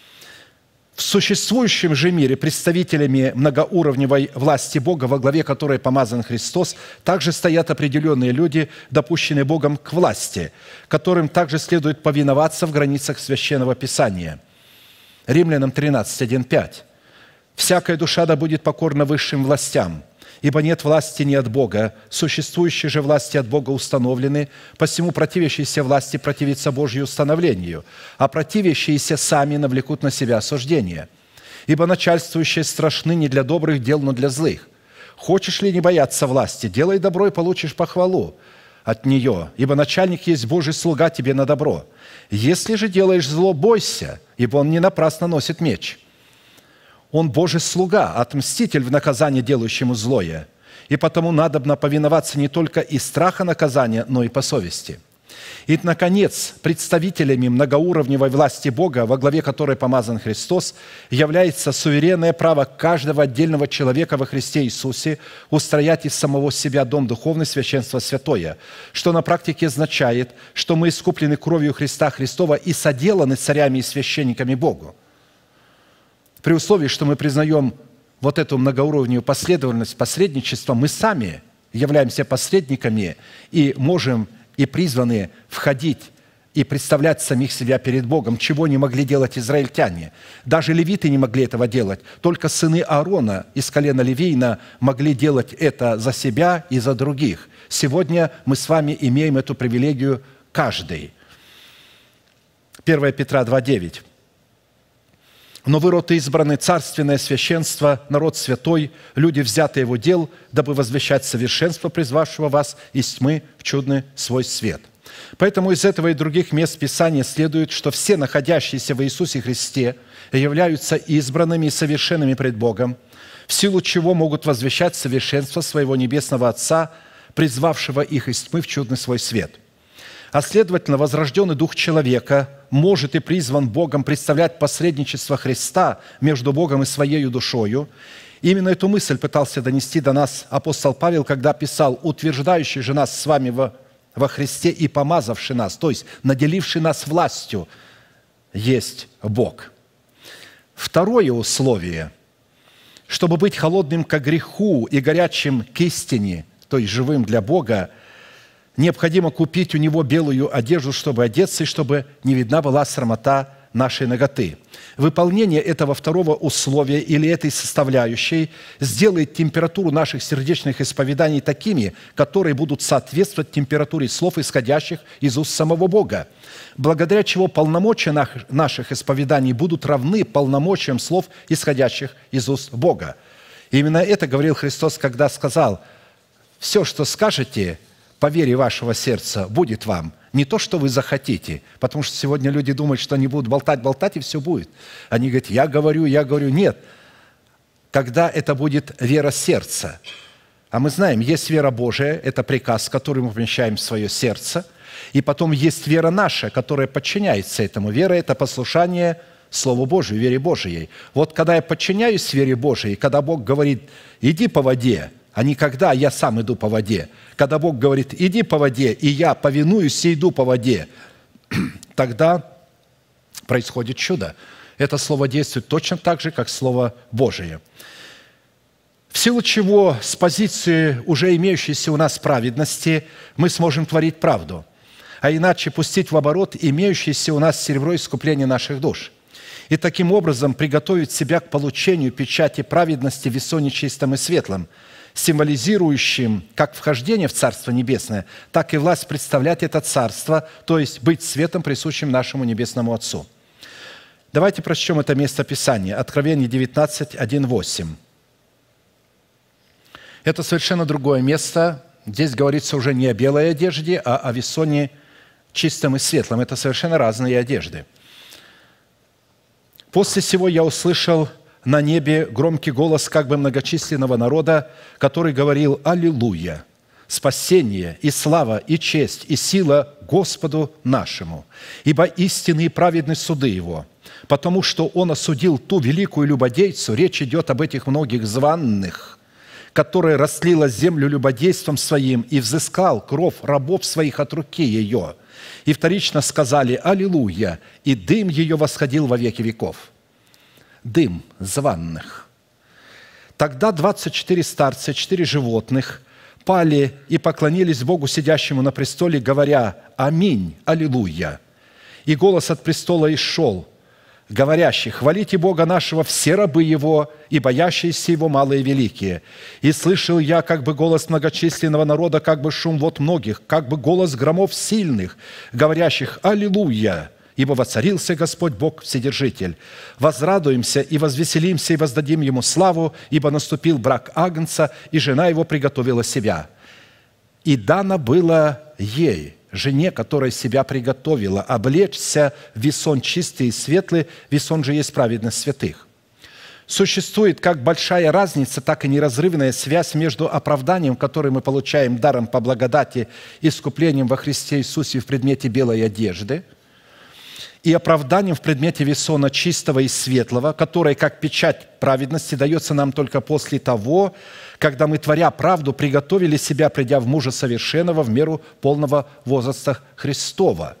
Speaker 1: В существующем же мире представителями многоуровневой власти Бога, во главе которой помазан Христос, также стоят определенные люди, допущенные Богом к власти, которым также следует повиноваться в границах Священного Писания. Римлянам 13, 1, 5. «Всякая душа да будет покорна высшим властям, ибо нет власти не от Бога, существующие же власти от Бога установлены, посему противящиеся власти противятся Божью установлению, а противящиеся сами навлекут на себя осуждение. Ибо начальствующие страшны не для добрых дел, но для злых. Хочешь ли не бояться власти? Делай добро, и получишь похвалу от нее, ибо начальник есть Божий слуга тебе на добро. Если же делаешь зло, бойся, ибо он не напрасно носит меч. Он Божий слуга, отмститель в наказании делающему злое, и потому надобно повиноваться не только из страха наказания, но и по совести». И, наконец, представителями многоуровневой власти Бога, во главе которой помазан Христос, является суверенное право каждого отдельного человека во Христе Иисусе устроять из самого себя дом духовный, священство святое, что на практике означает, что мы искуплены кровью Христа Христова и соделаны царями и священниками Богу. При условии, что мы признаем вот эту многоуровневую последовательность посредничества, мы сами являемся посредниками и можем и призваны входить и представлять самих себя перед Богом, чего не могли делать израильтяне. Даже левиты не могли этого делать. Только сыны Аарона из колена Левийна могли делать это за себя и за других. Сегодня мы с вами имеем эту привилегию каждый. 1 Петра 2:9. Но вы род избранный, царственное священство, народ святой, люди, взятые его дел, дабы возвещать совершенство, призвавшего вас из тьмы в чудный свой свет». Поэтому из этого и других мест Писания следует, что все находящиеся в Иисусе Христе являются избранными и совершенными пред Богом, в силу чего могут возвещать совершенство своего Небесного Отца, призвавшего их из тьмы в чудный свой свет. А следовательно, возрожденный дух человека может и призван Богом представлять посредничество Христа между Богом и своей душою. Именно эту мысль пытался донести до нас апостол Павел, когда писал: «Утверждающий же нас с вами во Христе и помазавший нас», то есть наделивший нас властью, есть Бог. Второе условие, чтобы быть холодным ко греху и горячим к истине, то есть живым для Бога, необходимо купить у Него белую одежду, чтобы одеться, и чтобы не видна была срамота нашей наготы. Выполнение этого второго условия или этой составляющей сделает температуру наших сердечных исповеданий такими, которые будут соответствовать температуре слов, исходящих из уст самого Бога, благодаря чего полномочия наших исповеданий будут равны полномочиям слов, исходящих из уст Бога. И именно это говорил Христос, когда сказал: «Все, что скажете, по вере вашего сердца будет вам». Не то, что вы захотите, потому что сегодня люди думают, что они будут болтать, и все будет. Они говорят: я говорю. Нет. Когда это будет вера сердца. А мы знаем, есть вера Божия, это приказ, который мы помещаем в свое сердце, и потом есть вера наша, которая подчиняется этому. Вера – это послушание Слову Божию, вере Божией. Вот когда я подчиняюсь вере Божией, когда Бог говорит: иди по воде, а не когда я сам иду по воде. Когда Бог говорит: иди по воде, и я повинуюсь и иду по воде, тогда происходит чудо. Это слово действует точно так же, как Слово Божие. В силу чего с позиции уже имеющейся у нас праведности мы сможем творить правду, а иначе пустить в оборот имеющееся у нас серебро искупления наших душ. И таким образом приготовить себя к получению печати праведности в весоне чистом и светлом, символизирующим как вхождение в Царство Небесное, так и власть представлять это Царство, то есть быть светом, присущим нашему Небесному Отцу. Давайте прочтем это место Писания. Откровение 19, 1, 8. Это совершенно другое место. Здесь говорится уже не о белой одежде, а о весоне чистом и светлом. Это совершенно разные одежды. «После сего я услышал на небе громкий голос как бы многочисленного народа, который говорил: Аллилуйя! Спасение и слава, и честь, и сила Господу нашему, ибо истинны и праведны суды Его, потому что Он осудил ту великую любодейцу». Речь идет об этих многих званных, которая растлила землю любодейством своим и взыскал кровь рабов своих от руки ее. И вторично сказали: Аллилуйя! И дым ее восходил во веки веков. Дым званных. Тогда 24 старца, 4 животных пали и поклонились Богу, сидящему на престоле, говоря: Аминь, Аллилуйя! И голос от престола исшел, говорящий: хвалите Бога нашего все рабы Его и боящиеся Его малые и великие. И слышал я как бы голос многочисленного народа, как бы шум вод многих, как бы голос громов сильных, говорящих: Аллилуйя! Ибо воцарился Господь Бог Вседержитель. Возрадуемся и возвеселимся и воздадим Ему славу, ибо наступил брак Агнца, и жена Его приготовила себя. И дано было ей, жене, которая себя приготовила, облечься в весон чистый и светлый, весон же есть праведность святых. Существует как большая разница, так и неразрывная связь между оправданием, которое мы получаем даром по благодати, искуплением во Христе Иисусе в предмете белой одежды, и оправданием в предмете весона чистого и светлого, которое, как печать праведности, дается нам только после того, когда мы, творя правду, приготовили себя, придя в мужа совершенного в меру полного возраста Христова.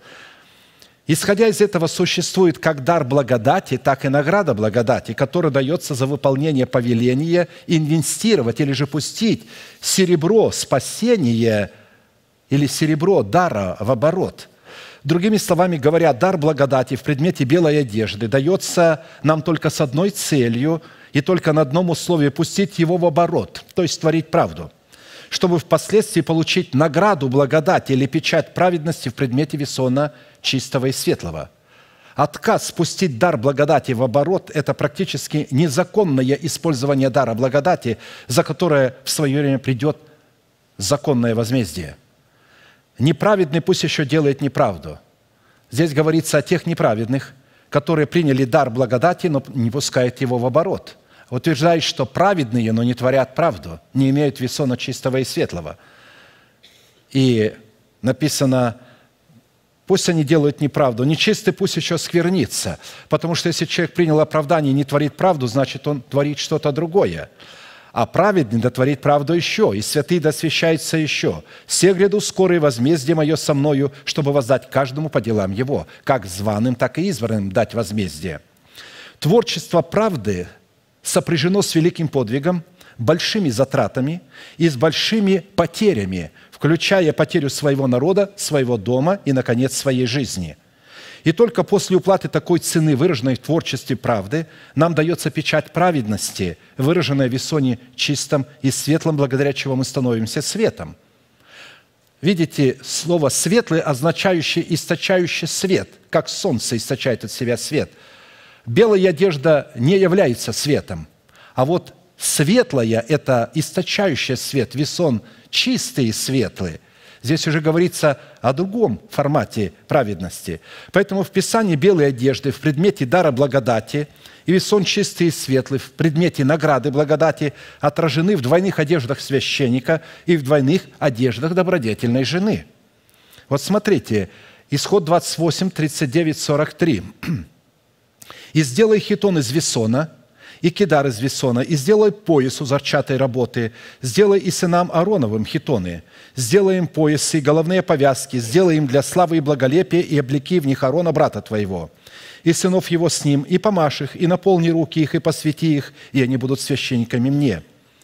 Speaker 1: Исходя из этого, существует как дар благодати, так и награда благодати, которая дается за выполнение повеления инвестировать или же пустить серебро спасения или серебро дара в оборот. Другими словами говоря, дар благодати в предмете белой одежды дается нам только с одной целью и только на одном условии – пустить его в оборот, то есть творить правду, чтобы впоследствии получить награду благодати или печать праведности в предмете весона чистого и светлого. Отказ спустить дар благодати в оборот – это практически незаконное использование дара благодати, за которое в свое время придет законное возмездие. Неправедный пусть еще делает неправду. Здесь говорится о тех неправедных, которые приняли дар благодати, но не пускают его в оборот. Утверждает, что праведные, но не творят правду, не имеют весона чистого и светлого. И написано: пусть они делают неправду, нечистый пусть еще сквернится. Потому что если человек принял оправдание и не творит правду, значит, он творит что-то другое. А праведный да творит правду еще, и святые да освящаются еще. «Се гряду скорое возмездие мое со мною, чтобы воздать каждому по делам его, как званым, так и избранным дать возмездие». Творчество правды сопряжено с великим подвигом, большими затратами и с большими потерями, включая потерю своего народа, своего дома и, наконец, своей жизни. И только после уплаты такой цены, выраженной в творчестве правды, нам дается печать праведности, выраженная в весоне чистом и светлом, благодаря чему мы становимся светом. Видите, слово «светлый», означающее «источающий свет», как солнце источает от себя свет. Белая одежда не является светом, а вот светлая – это источающий свет, весон чистый и светлый. Здесь уже говорится о другом формате праведности. Поэтому в Писании белые одежды в предмете дара благодати и весон чистый и светлый в предмете награды благодати отражены в двойных одеждах священника и в двойных одеждах добродетельной жены. Вот смотрите, Исход 28, 39, 43. «И сделай хитон из весона, и кидар из весона, и сделай пояс узорчатой работы, сделай и сынам Аароновым хитоны, сделай им поясы и головные повязки, сделай им для славы и благолепия, и облеки в них Аарона, брата твоего, и сынов его с ним, и помажь их, и наполни руки их, и посвяти их, и они будут священниками мне».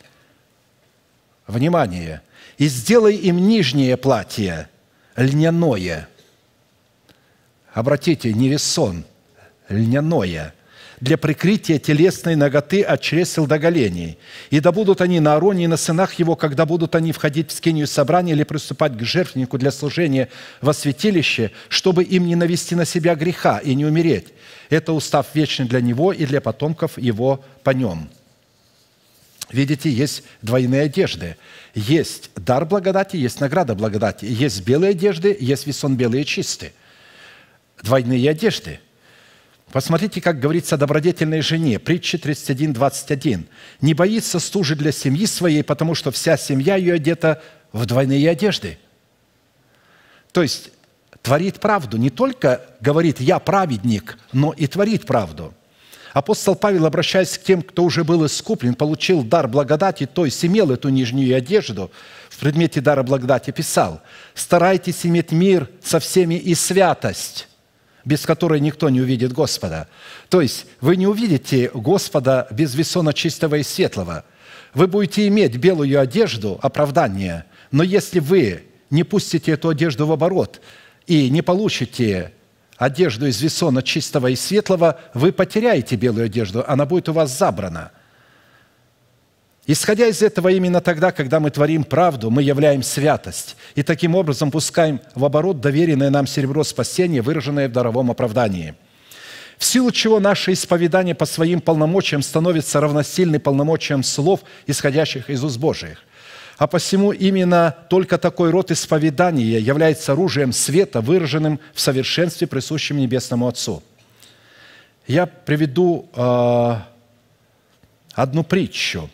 Speaker 1: Внимание! «И сделай им нижнее платье, льняное». Обратите, не весон, льняное, для прикрытия телесной наготы от чресел до голеней. И да будут они на Аароне и на сынах его, когда будут они входить в скинию собрания или приступать к жертвеннику для служения во святилище, чтобы им не навести на себя греха и не умереть. Это устав вечный для него и для потомков его по нем». Видите, есть двойные одежды. Есть дар благодати, есть награда благодати. Есть белые одежды, есть весон белые и чистые. Двойные одежды. Посмотрите, как говорится о добродетельной жене. Притча 31, 21. «Не боится стужи для семьи своей, потому что вся семья ее одета в двойные одежды». То есть творит правду. Не только говорит «я праведник», но и творит правду. Апостол Павел, обращаясь к тем, кто уже был искуплен, получил дар благодати, то есть имел эту нижнюю одежду, в предмете дара благодати писал: «Старайтесь иметь мир со всеми и святость, без которой никто не увидит Господа». То есть вы не увидите Господа без весона чистого и светлого. Вы будете иметь белую одежду, оправдание, но если вы не пустите эту одежду в оборот и не получите одежду из весона чистого и светлого, вы потеряете белую одежду, она будет у вас забрана. Исходя из этого, именно тогда, когда мы творим правду, мы являем святость. И таким образом пускаем в оборот доверенное нам серебро спасения, выраженное в даровом оправдании. В силу чего наше исповедание по своим полномочиям становится равносильным полномочиям слов, исходящих из уст Божиих. А посему именно только такой род исповедания является оружием света, выраженным в совершенстве, присущем Небесному Отцу. Я приведу одну притчу.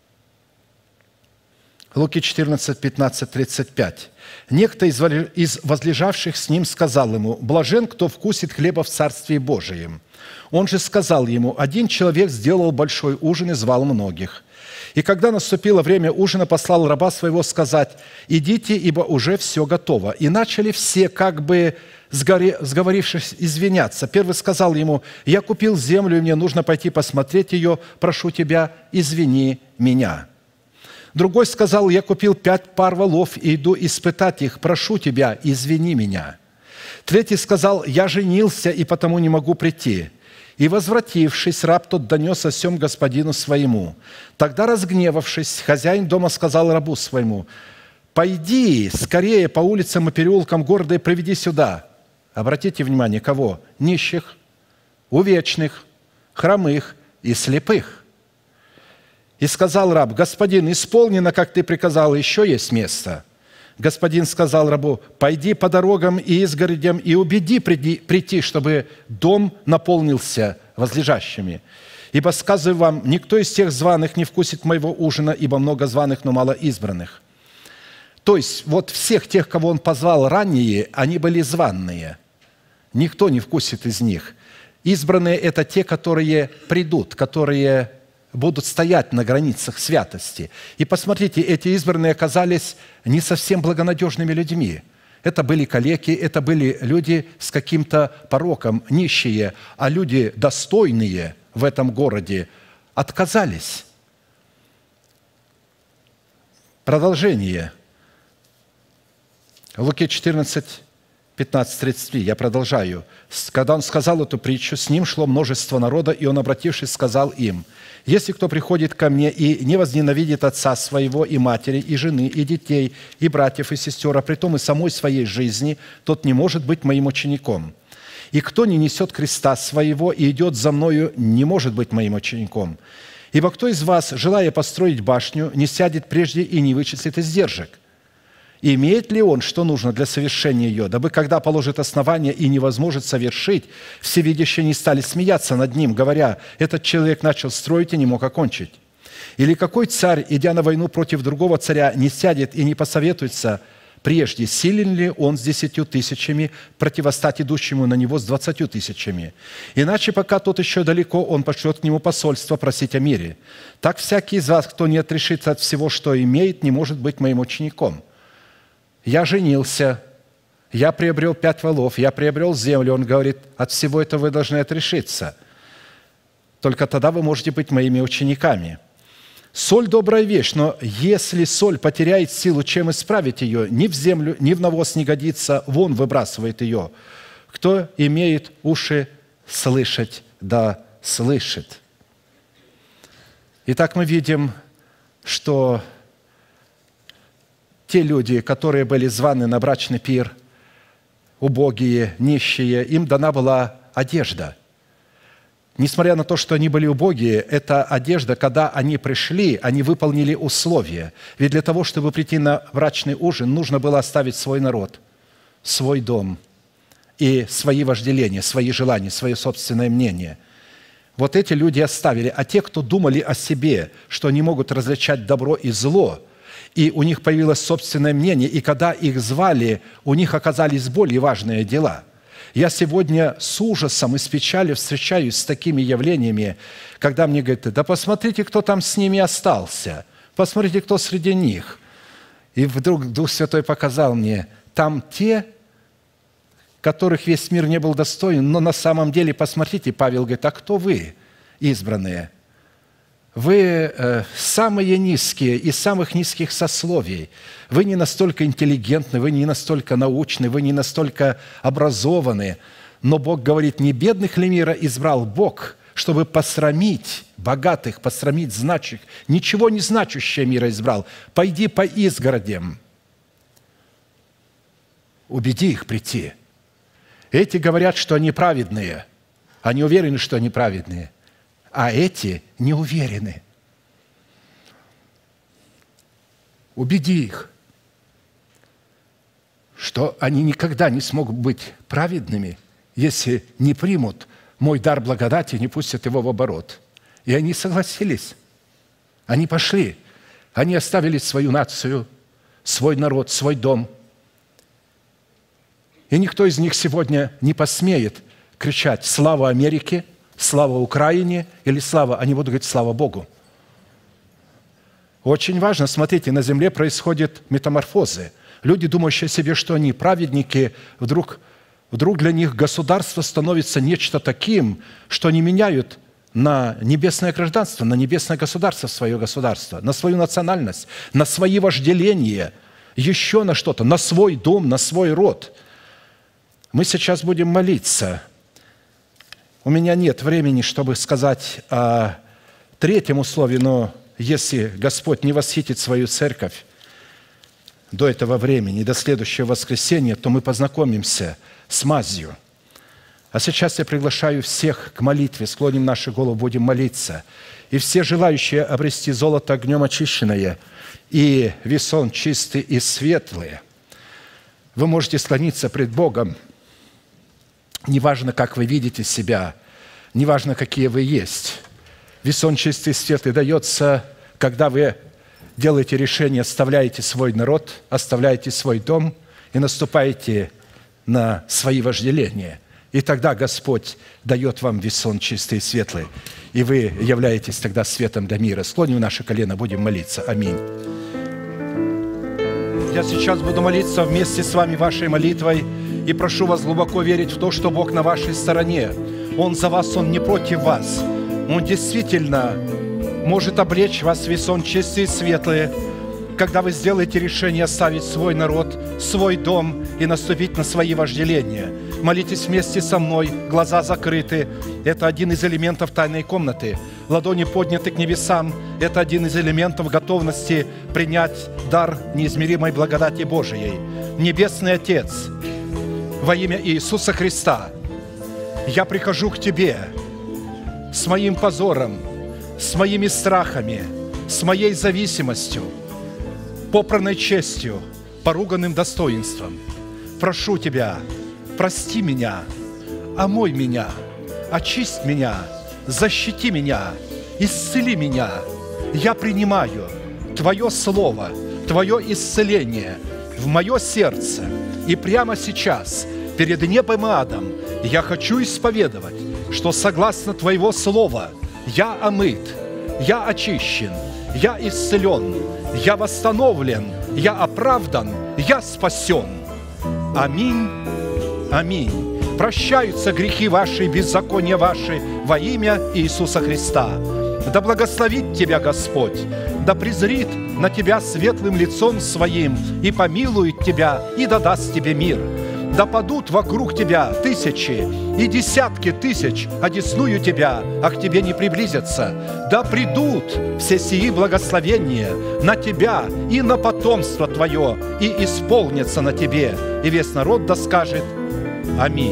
Speaker 1: Луки 14, 15, 35. «Некто из возлежавших с ним сказал ему: „Блажен, кто вкусит хлеба в Царстве Божием“. Он же сказал ему: „Один человек сделал большой ужин и звал многих. И когда наступило время ужина, послал раба своего сказать: „Идите, ибо уже все готово“. И начали все, как бы сговорившись, извиняться. Первый сказал ему: „Я купил землю, и мне нужно пойти посмотреть ее. Прошу тебя, извини меня“. Другой сказал: „Я купил 5 пар волов и иду испытать их. Прошу тебя, извини меня“. Третий сказал: „Я женился, и потому не могу прийти“. И, возвратившись, раб тот донес о сем господину своему. Тогда, разгневавшись, хозяин дома сказал рабу своему: „Пойди скорее по улицам и переулкам города и приведи сюда“». Обратите внимание, кого? Нищих, увечных, хромых и слепых. И сказал раб: господин, исполнено, как ты приказал, еще есть место. Господин сказал рабу: пойди по дорогам и изгородям и убеди прийти, чтобы дом наполнился возлежащими. Ибо, сказываю вам, никто из тех званых не вкусит моего ужина, ибо много званых, но мало избранных». То есть, вот всех тех, кого он позвал ранее, они были званные. Никто не вкусит из них. Избранные – это те, которые придут, которые будут стоять на границах святости. И посмотрите, эти избранные оказались не совсем благонадежными людьми. Это были калеки, это были люди с каким-то пороком, нищие, а люди достойные в этом городе отказались. Продолжение. Луки 14, 15, 33. Я продолжаю. Когда он сказал эту притчу, с ним шло множество народа, и он, обратившись, сказал им: «Если кто приходит ко мне и не возненавидит отца своего, и матери, и жены, и детей, и братьев, и сестер, а притом и самой своей жизни, тот не может быть моим учеником. И кто не несет креста своего и идет за мною, не может быть моим учеником. Ибо кто из вас, желая построить башню, не сядет прежде и не вычислит издержек? И имеет ли он, что нужно для совершения ее, дабы, когда положит основание и невозможно совершить, всевидящие не стали смеяться над ним, говоря: этот человек начал строить и не мог окончить? Или какой царь, идя на войну против другого царя, не сядет и не посоветуется прежде, силен ли он с 10 000 противостать идущему на него с 20 000? Иначе, пока тот еще далеко, он пошлет к нему посольство просить о мире. Так всякий из вас, кто не отрешится от всего, что имеет, не может быть моим учеником. Я женился, я приобрел 5 волов, я приобрел землю». Он говорит: от всего этого вы должны отрешиться. Только тогда вы можете быть моими учениками. «Соль – добрая вещь, но если соль потеряет силу, чем исправить ее? Ни в землю, ни в навоз не годится, вон выбрасывает ее. Кто имеет уши слышать, да слышит». Итак, мы видим, что те люди, которые были званы на брачный пир, убогие, нищие, им дана была одежда. Несмотря на то, что они были убогие, эта одежда, когда они пришли, они выполнили условия. Ведь для того, чтобы прийти на брачный ужин, нужно было оставить свой народ, свой дом и свои вожделения, свои желания, свое собственное мнение. Вот эти люди оставили. А те, кто думали о себе, что они могут различать добро и зло, и у них появилось собственное мнение, и когда их звали, у них оказались более важные дела. Я сегодня с ужасом и с печалью встречаюсь с такими явлениями, когда мне говорят: да посмотрите, кто там с ними остался, посмотрите, кто среди них. И вдруг Дух Святой показал мне: там те, которых весь мир не был достоин, но на самом деле, посмотрите, Павел говорит: а кто вы, избранные? Вы самые низкие из самых низких сословий. Вы не настолько интеллигентны, вы не настолько научны, вы не настолько образованы. Но Бог говорит: не бедных ли мира избрал Бог, чтобы посрамить богатых, посрамить значимых, ничего не значащее мира избрал. Пойди по изгородям, убеди их прийти. Эти говорят, что они праведные, они уверены, что они праведные, а эти не уверены. Убеди их, что они никогда не смогут быть праведными, если не примут мой дар благодати и не пустят его в оборот. И они согласились. Они пошли. Они оставили свою нацию, свой народ, свой дом. И никто из них сегодня не посмеет кричать: «Слава Америке!», «Слава Украине» или «Слава», они будут говорить: «Слава Богу». Очень важно, смотрите, на земле происходят метаморфозы. Люди, думающие о себе, что они праведники, вдруг для них государство становится нечто таким, что они меняют на небесное гражданство, на небесное государство свое государство, на свою национальность, на свои вожделения, еще на что-то, на свой дом, на свой род. Мы сейчас будем молиться. У меня нет времени, чтобы сказать о третьем условии, но если Господь не восхитит свою церковь до этого времени, до следующего воскресенья, то мы познакомимся с мазью. А сейчас я приглашаю всех к молитве. Склоним наши головы, будем молиться. И все желающие обрести золото огнем очищенное и весон чистый и светлый, вы можете склониться пред Богом. Неважно, как вы видите себя, неважно, какие вы есть. Весон чистый и светлый дается, когда вы делаете решение, оставляете свой народ, оставляете свой дом и наступаете на свои вожделения. И тогда Господь дает вам весон чистый и светлый, и вы являетесь тогда светом для мира. Склоним наши колено, будем молиться. Аминь. Я сейчас буду молиться вместе с вами вашей молитвой и прошу вас глубоко верить в то, что Бог на вашей стороне. Он за вас, Он не против вас. Он действительно может облечь вас в весон чистый и светлый, когда вы сделаете решение оставить свой народ, свой дом и наступить на свои вожделения. Молитесь вместе со мной, глаза закрыты. Это один из элементов тайной комнаты. Ладони подняты к небесам. Это один из элементов готовности принять дар неизмеримой благодати Божией. Небесный Отец, во имя Иисуса Христа, я прихожу к Тебе с моим позором, с моими страхами, с моей зависимостью, попранной честью, поруганным достоинством. Прошу Тебя, прости меня, омой меня, очисть меня, защити меня, исцели меня. Я принимаю Твое Слово, Твое исцеление в мое сердце. И прямо сейчас, перед небом и адом, я хочу исповедовать, что согласно Твоего Слова я омыт, я очищен, я исцелен, я восстановлен, я оправдан, я спасен. Аминь. Аминь. Прощаются грехи ваши и беззакония ваши во имя Иисуса Христа. Да благословит тебя Господь, да презрит на тебя светлым лицом Своим и помилует тебя и да даст тебе мир. Да падут вокруг тебя тысячи и десятки тысяч, одесную тебя, а к тебе не приблизятся. Да придут все сии благословения на тебя и на потомство твое, и исполнятся на тебе. И весь народ да скажет Аминь.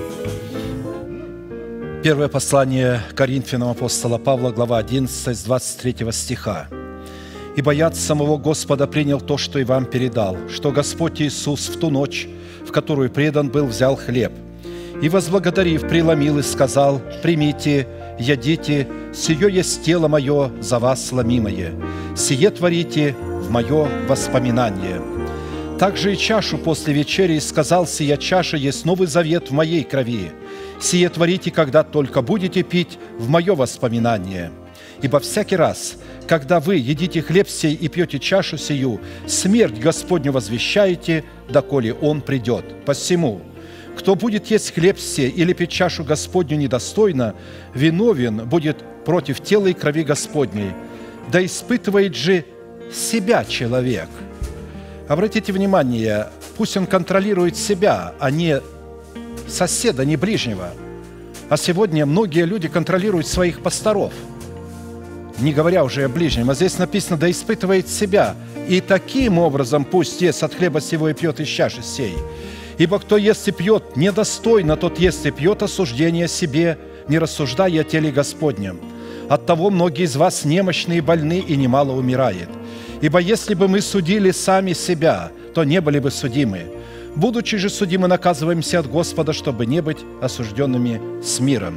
Speaker 1: Первое послание Коринфянам апостола Павла, глава 11, с 23 стиха. «Ибо я от самого Господа принял то, что и вам передал, что Господь Иисус в ту ночь, в которую предан был, взял хлеб, и, возблагодарив, преломил и сказал: примите, ядите, сие есть тело мое за вас ломимое, сие творите в мое воспоминание. Также и чашу после вечери сказал: сия чаша есть новый завет в моей крови, сие творите, когда только будете пить, в мое воспоминание. Ибо всякий раз, когда вы едите хлеб сей и пьете чашу сию, смерть Господню возвещаете, доколе Он придет. Посему, кто будет есть хлеб сей или пить чашу Господню недостойно, виновен будет против тела и крови Господней. Да испытывает же себя человек». Обратите внимание, пусть он контролирует себя, а не соседа, не ближнего. А сегодня многие люди контролируют своих пасторов, не говоря уже о ближнем. А здесь написано: да испытывает себя, и таким образом пусть ест от хлеба сего и пьет из чаши сей. Ибо кто ест и пьет недостойно, тот ест и пьет осуждение себе, не рассуждая о теле Господнем. Оттого многие из вас немощны и больны, и немало умирает. Ибо если бы мы судили сами себя, то не были бы судимы. Будучи же судимы, наказываемся от Господа, чтобы не быть осужденными с миром».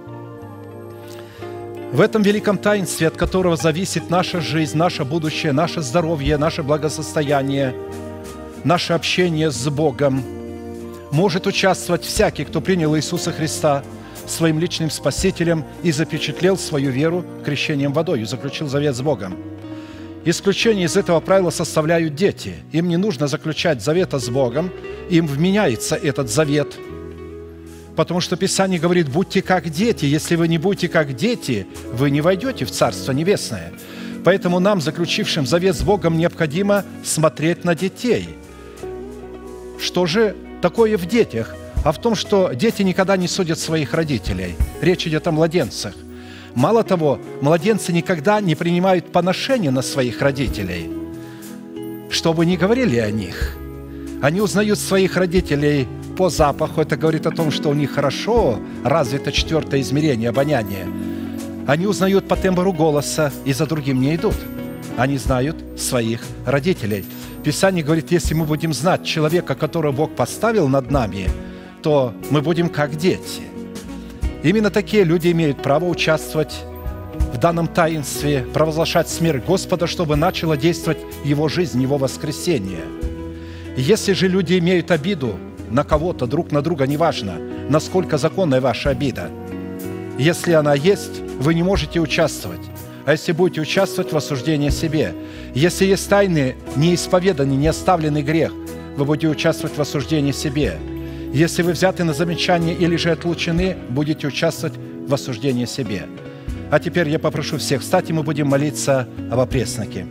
Speaker 1: В этом великом таинстве, от которого зависит наша жизнь, наше будущее, наше здоровье, наше благосостояние, наше общение с Богом, может участвовать всякий, кто принял Иисуса Христа своим личным Спасителем и запечатлел свою веру крещением водой, заключил завет с Богом. Исключение из этого правила составляют дети. Им не нужно заключать завета с Богом, им вменяется этот завет. Потому что Писание говорит: будьте как дети. Если вы не будете как дети, вы не войдете в Царство Небесное. Поэтому нам, заключившим завет с Богом, необходимо смотреть на детей. Что же такое в детях? А в том, что дети никогда не судят своих родителей. Речь идет о младенцах. Мало того, младенцы никогда не принимают поношения на своих родителей. Что бы ни говорили о них, Они узнают своих родителей по запаху. Это говорит о том, что у них хорошо развито 4-е измерение, обоняние. Они узнают по тембру голоса и за другим не идут. Они знают своих родителей. Писание говорит, если мы будем знать человека, которого Бог поставил над нами, то мы будем как дети. Именно такие люди имеют право участвовать в данном таинстве, провозглашать смерть Господа, чтобы начало действовать Его жизнь, Его воскресение. Если же люди имеют обиду на кого-то, друг на друга, неважно, насколько законная ваша обида, если она есть, вы не можете участвовать. А если будете участвовать в осуждении себе, если есть тайны, неисповеданный, не оставленный грех, вы будете участвовать в осуждении себе. Если вы взяты на замечание или же отлучены, будете участвовать в осуждении себе. А теперь я попрошу всех встать, и мы будем молиться об опресноке.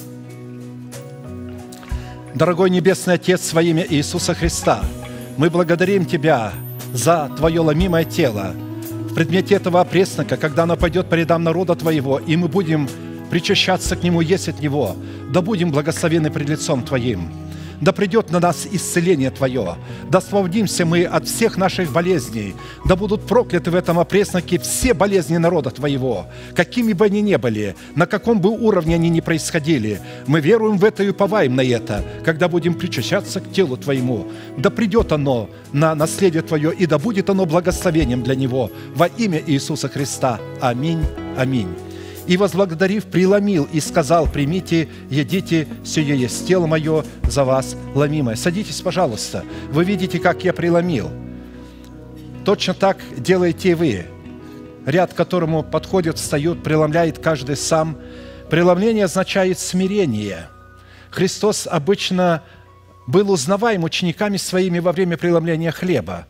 Speaker 1: Дорогой Небесный Отец, во имя Иисуса Христа, мы благодарим Тебя за Твое ломимое тело, в предмете этого опреснока, когда оно пойдет по рядам народа Твоего, и мы будем причащаться к Нему, есть от Него, да будем благословены пред лицом Твоим. Да придет на нас исцеление Твое, да освободимся мы от всех наших болезней, да будут прокляты в этом опресноке все болезни народа Твоего, какими бы они ни были, на каком бы уровне они ни происходили. Мы веруем в это и уповаем на это, когда будем причащаться к телу Твоему. Да придет оно на наследие Твое, и да будет оно благословением для него во имя Иисуса Христа. Аминь. Аминь. И, возблагодарив, преломил и сказал: примите, едите, сие есть тело мое за вас ломимое. Садитесь, пожалуйста. Вы видите, как я преломил. Точно так делаете и вы. Ряд, к которому подходит, встает, преломляет каждый сам. Преломление означает смирение. Христос обычно был узнаваем учениками своими во время преломления хлеба,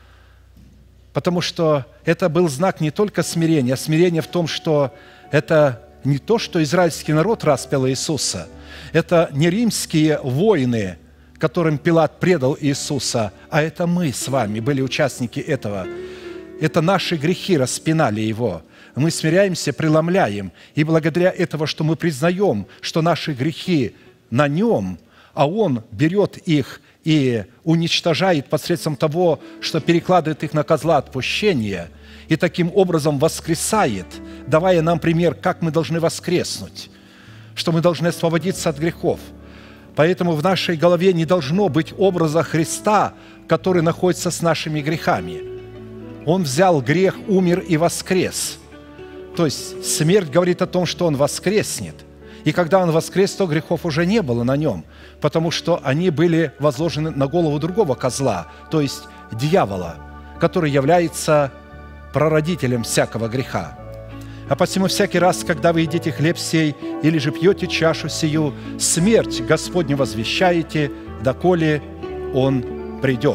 Speaker 1: потому что это был знак не только смирения, а смирение в том, что это не то, что израильский народ распял Иисуса. Это не римские воины, которым Пилат предал Иисуса, а это мы с вами были участники этого. Это наши грехи распинали Его. Мы смиряемся, преломляем. И благодаря этому, что мы признаем, что наши грехи на Нем, а Он берет их и уничтожает посредством того, что перекладывает их на козла отпущения, и таким образом воскресает, давая нам пример, как мы должны воскреснуть, что мы должны освободиться от грехов. Поэтому в нашей голове не должно быть образа Христа, который находится с нашими грехами. Он взял грех, умер и воскрес. То есть смерть говорит о том, что Он воскреснет. И когда Он воскрес, то грехов уже не было на Нем, потому что они были возложены на голову другого козла, то есть дьявола, который является прародителем всякого греха. А посему всякий раз, когда вы едите хлеб сей или же пьете чашу сию, смерть Господню возвещаете, доколе Он придет.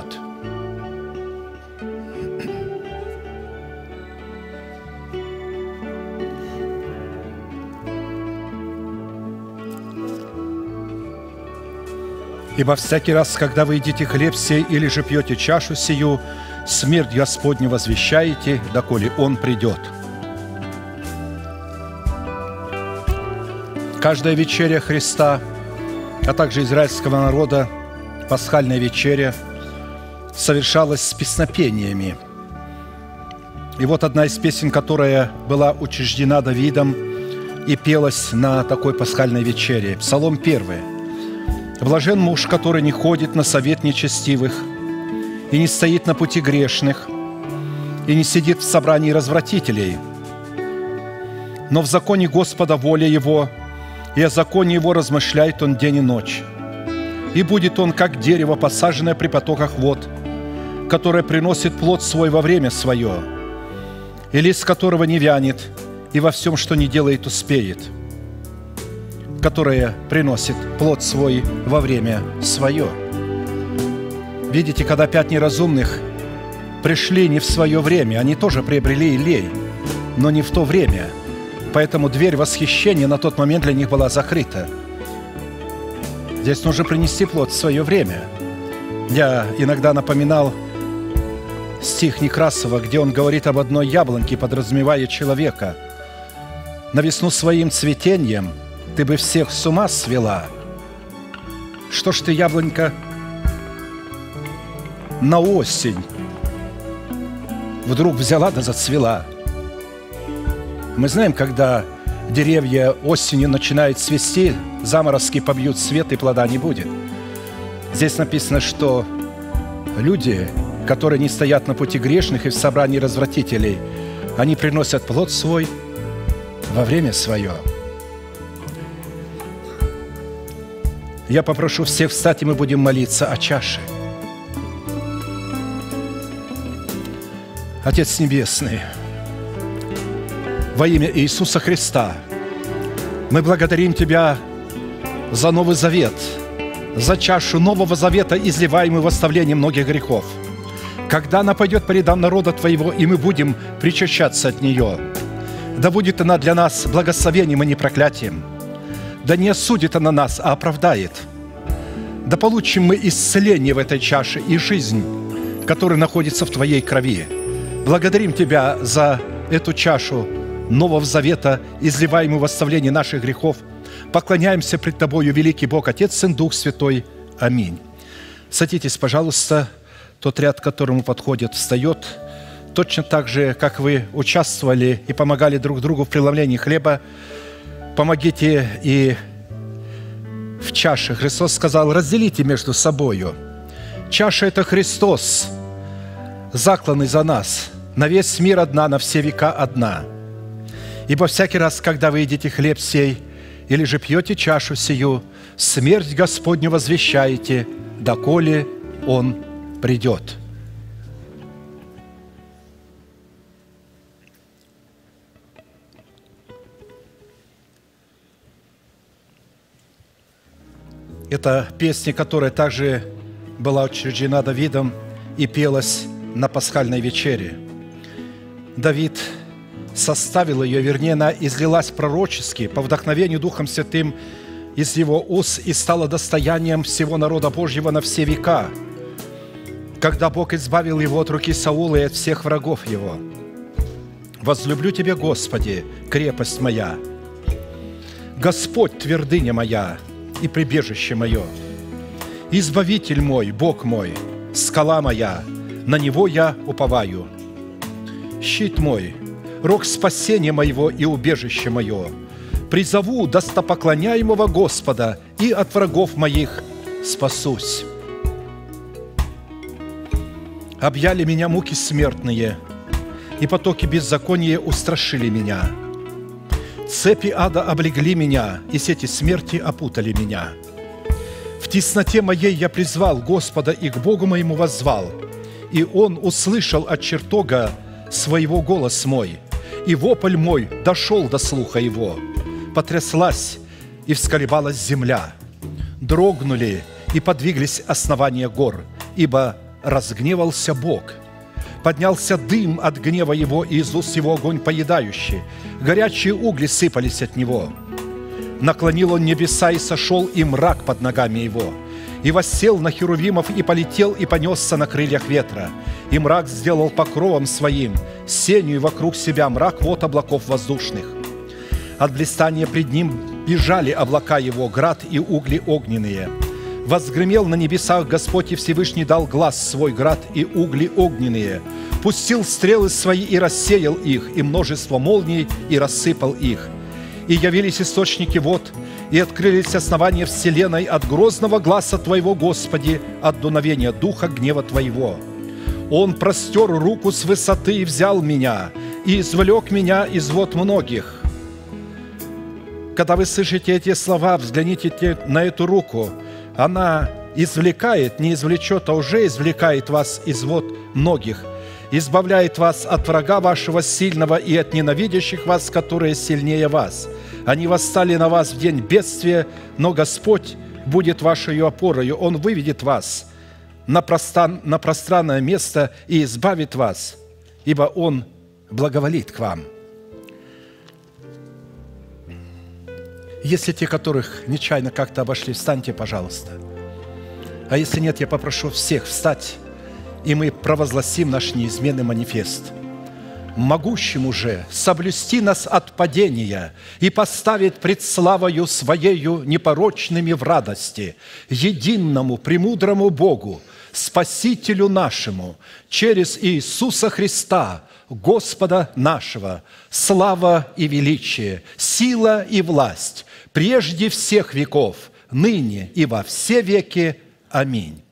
Speaker 1: Ибо всякий раз, когда вы едите хлеб сей или же пьете чашу сию, смерть Господню возвещаете, доколе Он придет. Каждая вечеря Христа, а также израильского народа, пасхальная вечеря, совершалась с песнопениями. И вот одна из песен, которая была учреждена Давидом и пелась на такой пасхальной вечере. Псалом 1. «Блажен муж, который не ходит на совет нечестивых, и не стоит на пути грешных, и не сидит в собрании развратителей. Но в законе Господа воля его, и о законе его размышляет он день и ночь. И будет он, как дерево, посаженное при потоках вод, которое приносит плод свой во время свое, и лист которого не вянет, и во всем, что не делает, успеет, которое приносит плод свой во время свое». Видите, когда 5 неразумных пришли не в свое время, они тоже приобрели елей, но не в то время. Поэтому дверь восхищения на тот момент для них была закрыта. Здесь нужно принести плод в свое время. Я иногда напоминал стих Некрасова, где он говорит об одной яблоньке, подразумевая человека. «На весну своим цветением ты бы всех с ума свела. Что ж ты, яблонька, на осень вдруг взяла да зацвела. Мы знаем, когда деревья осенью начинают цвести, заморозки побьют цвет, и плода не будет. Здесь написано, что люди, которые не стоят на пути грешных и в собрании развратителей, они приносят плод свой во время свое. Я попрошу всех встать, и мы будем молиться о чаше. Отец Небесный, во имя Иисуса Христа, мы благодарим Тебя за Новый Завет, за чашу Нового Завета, изливаемую в оставление многих грехов. Когда она пойдет по рядам народа Твоего, и мы будем причащаться от нее, да будет она для нас благословением, а не проклятием. Да не осудит она нас, а оправдает. Да получим мы исцеление в этой чаше и жизнь, которая находится в Твоей крови. Благодарим Тебя за эту чашу Нового Завета, изливаемую в оставление наших грехов. Поклоняемся пред Тобою, великий Бог, Отец, Сын, Дух Святой. Аминь. Садитесь, пожалуйста. Тот ряд, к которому подходит, встает. Точно так же, как вы участвовали и помогали друг другу в преломлении хлеба, помогите и в чаше. Христос сказал: разделите между собою. Чаша – это Христос, закланный за нас. На весь мир одна, на все века одна. Ибо всякий раз, когда вы едите хлеб сей, или же пьете чашу сию, смерть Господню возвещаете, доколе Он придет. Это песня, которая также была учреждена Давидом и пелась на пасхальной вечере. Давид составил ее, вернее, она излилась пророчески, по вдохновению Духом Святым из его уст и стала достоянием всего народа Божьего на все века, когда Бог избавил его от руки Саула и от всех врагов его. «Возлюблю Тебя, Господи, крепость моя, Господь, твердыня моя и прибежище мое, Избавитель мой, Бог мой, скала моя, на Него я уповаю. Щит мой, рог спасения моего и убежище мое, призову достопоклоняемого Господа, и от врагов моих спасусь. Объяли меня муки смертные, и потоки беззакония устрашили меня. Цепи ада облегли меня, и сети смерти опутали меня. В тесноте моей я призвал Господа, и к Богу моему воззвал, и Он услышал от чертога своего голос мой, и вопль мой дошел до слуха Его. Потряслась и всколебалась земля, дрогнули и подвиглись основания гор, ибо разгневался Бог. Поднялся дым от гнева Его, и из уст Его огонь поедающий. Горячие угли сыпались от Него. Наклонил Он небеса, и сошел, и мрак под ногами Его. И воссел на херувимов, и полетел, и понесся на крыльях ветра. И мрак сделал покровом своим, сенью вокруг себя мрак вод облаков воздушных. От блистания пред Ним бежали облака Его, град и угли огненные. Возгремел на небесах Господь, и Всевышний дал глас свой, град и угли огненные. Пустил стрелы свои и рассеял их, и множество молний, и рассыпал их. И явились источники вод, и открылись основания вселенной от грозного гласа Твоего, Господи, от дуновения духа гнева Твоего. Он простер руку с высоты и взял меня, и извлек меня из вод многих. Когда вы слышите эти слова, взгляните на эту руку. Она извлекает, не извлечет, а уже извлекает вас из вод многих, избавляет вас от врага вашего сильного и от ненавидящих вас, которые сильнее вас. Они восстали на вас в день бедствия, но Господь будет вашей опорою. Он выведет вас на пространное место и избавит вас, ибо Он благоволит к вам. Если те, которых нечаянно как-то обошли, встаньте, пожалуйста. А если нет, я попрошу всех встать, и мы провозгласим наш неизменный манифест. Могущему же соблюсти нас от падения и поставить пред славою Своею непорочными в радости, единому, премудрому Богу, Спасителю нашему, через Иисуса Христа, Господа нашего, слава и величие, сила и власть, прежде всех веков, ныне и во все веки. Аминь.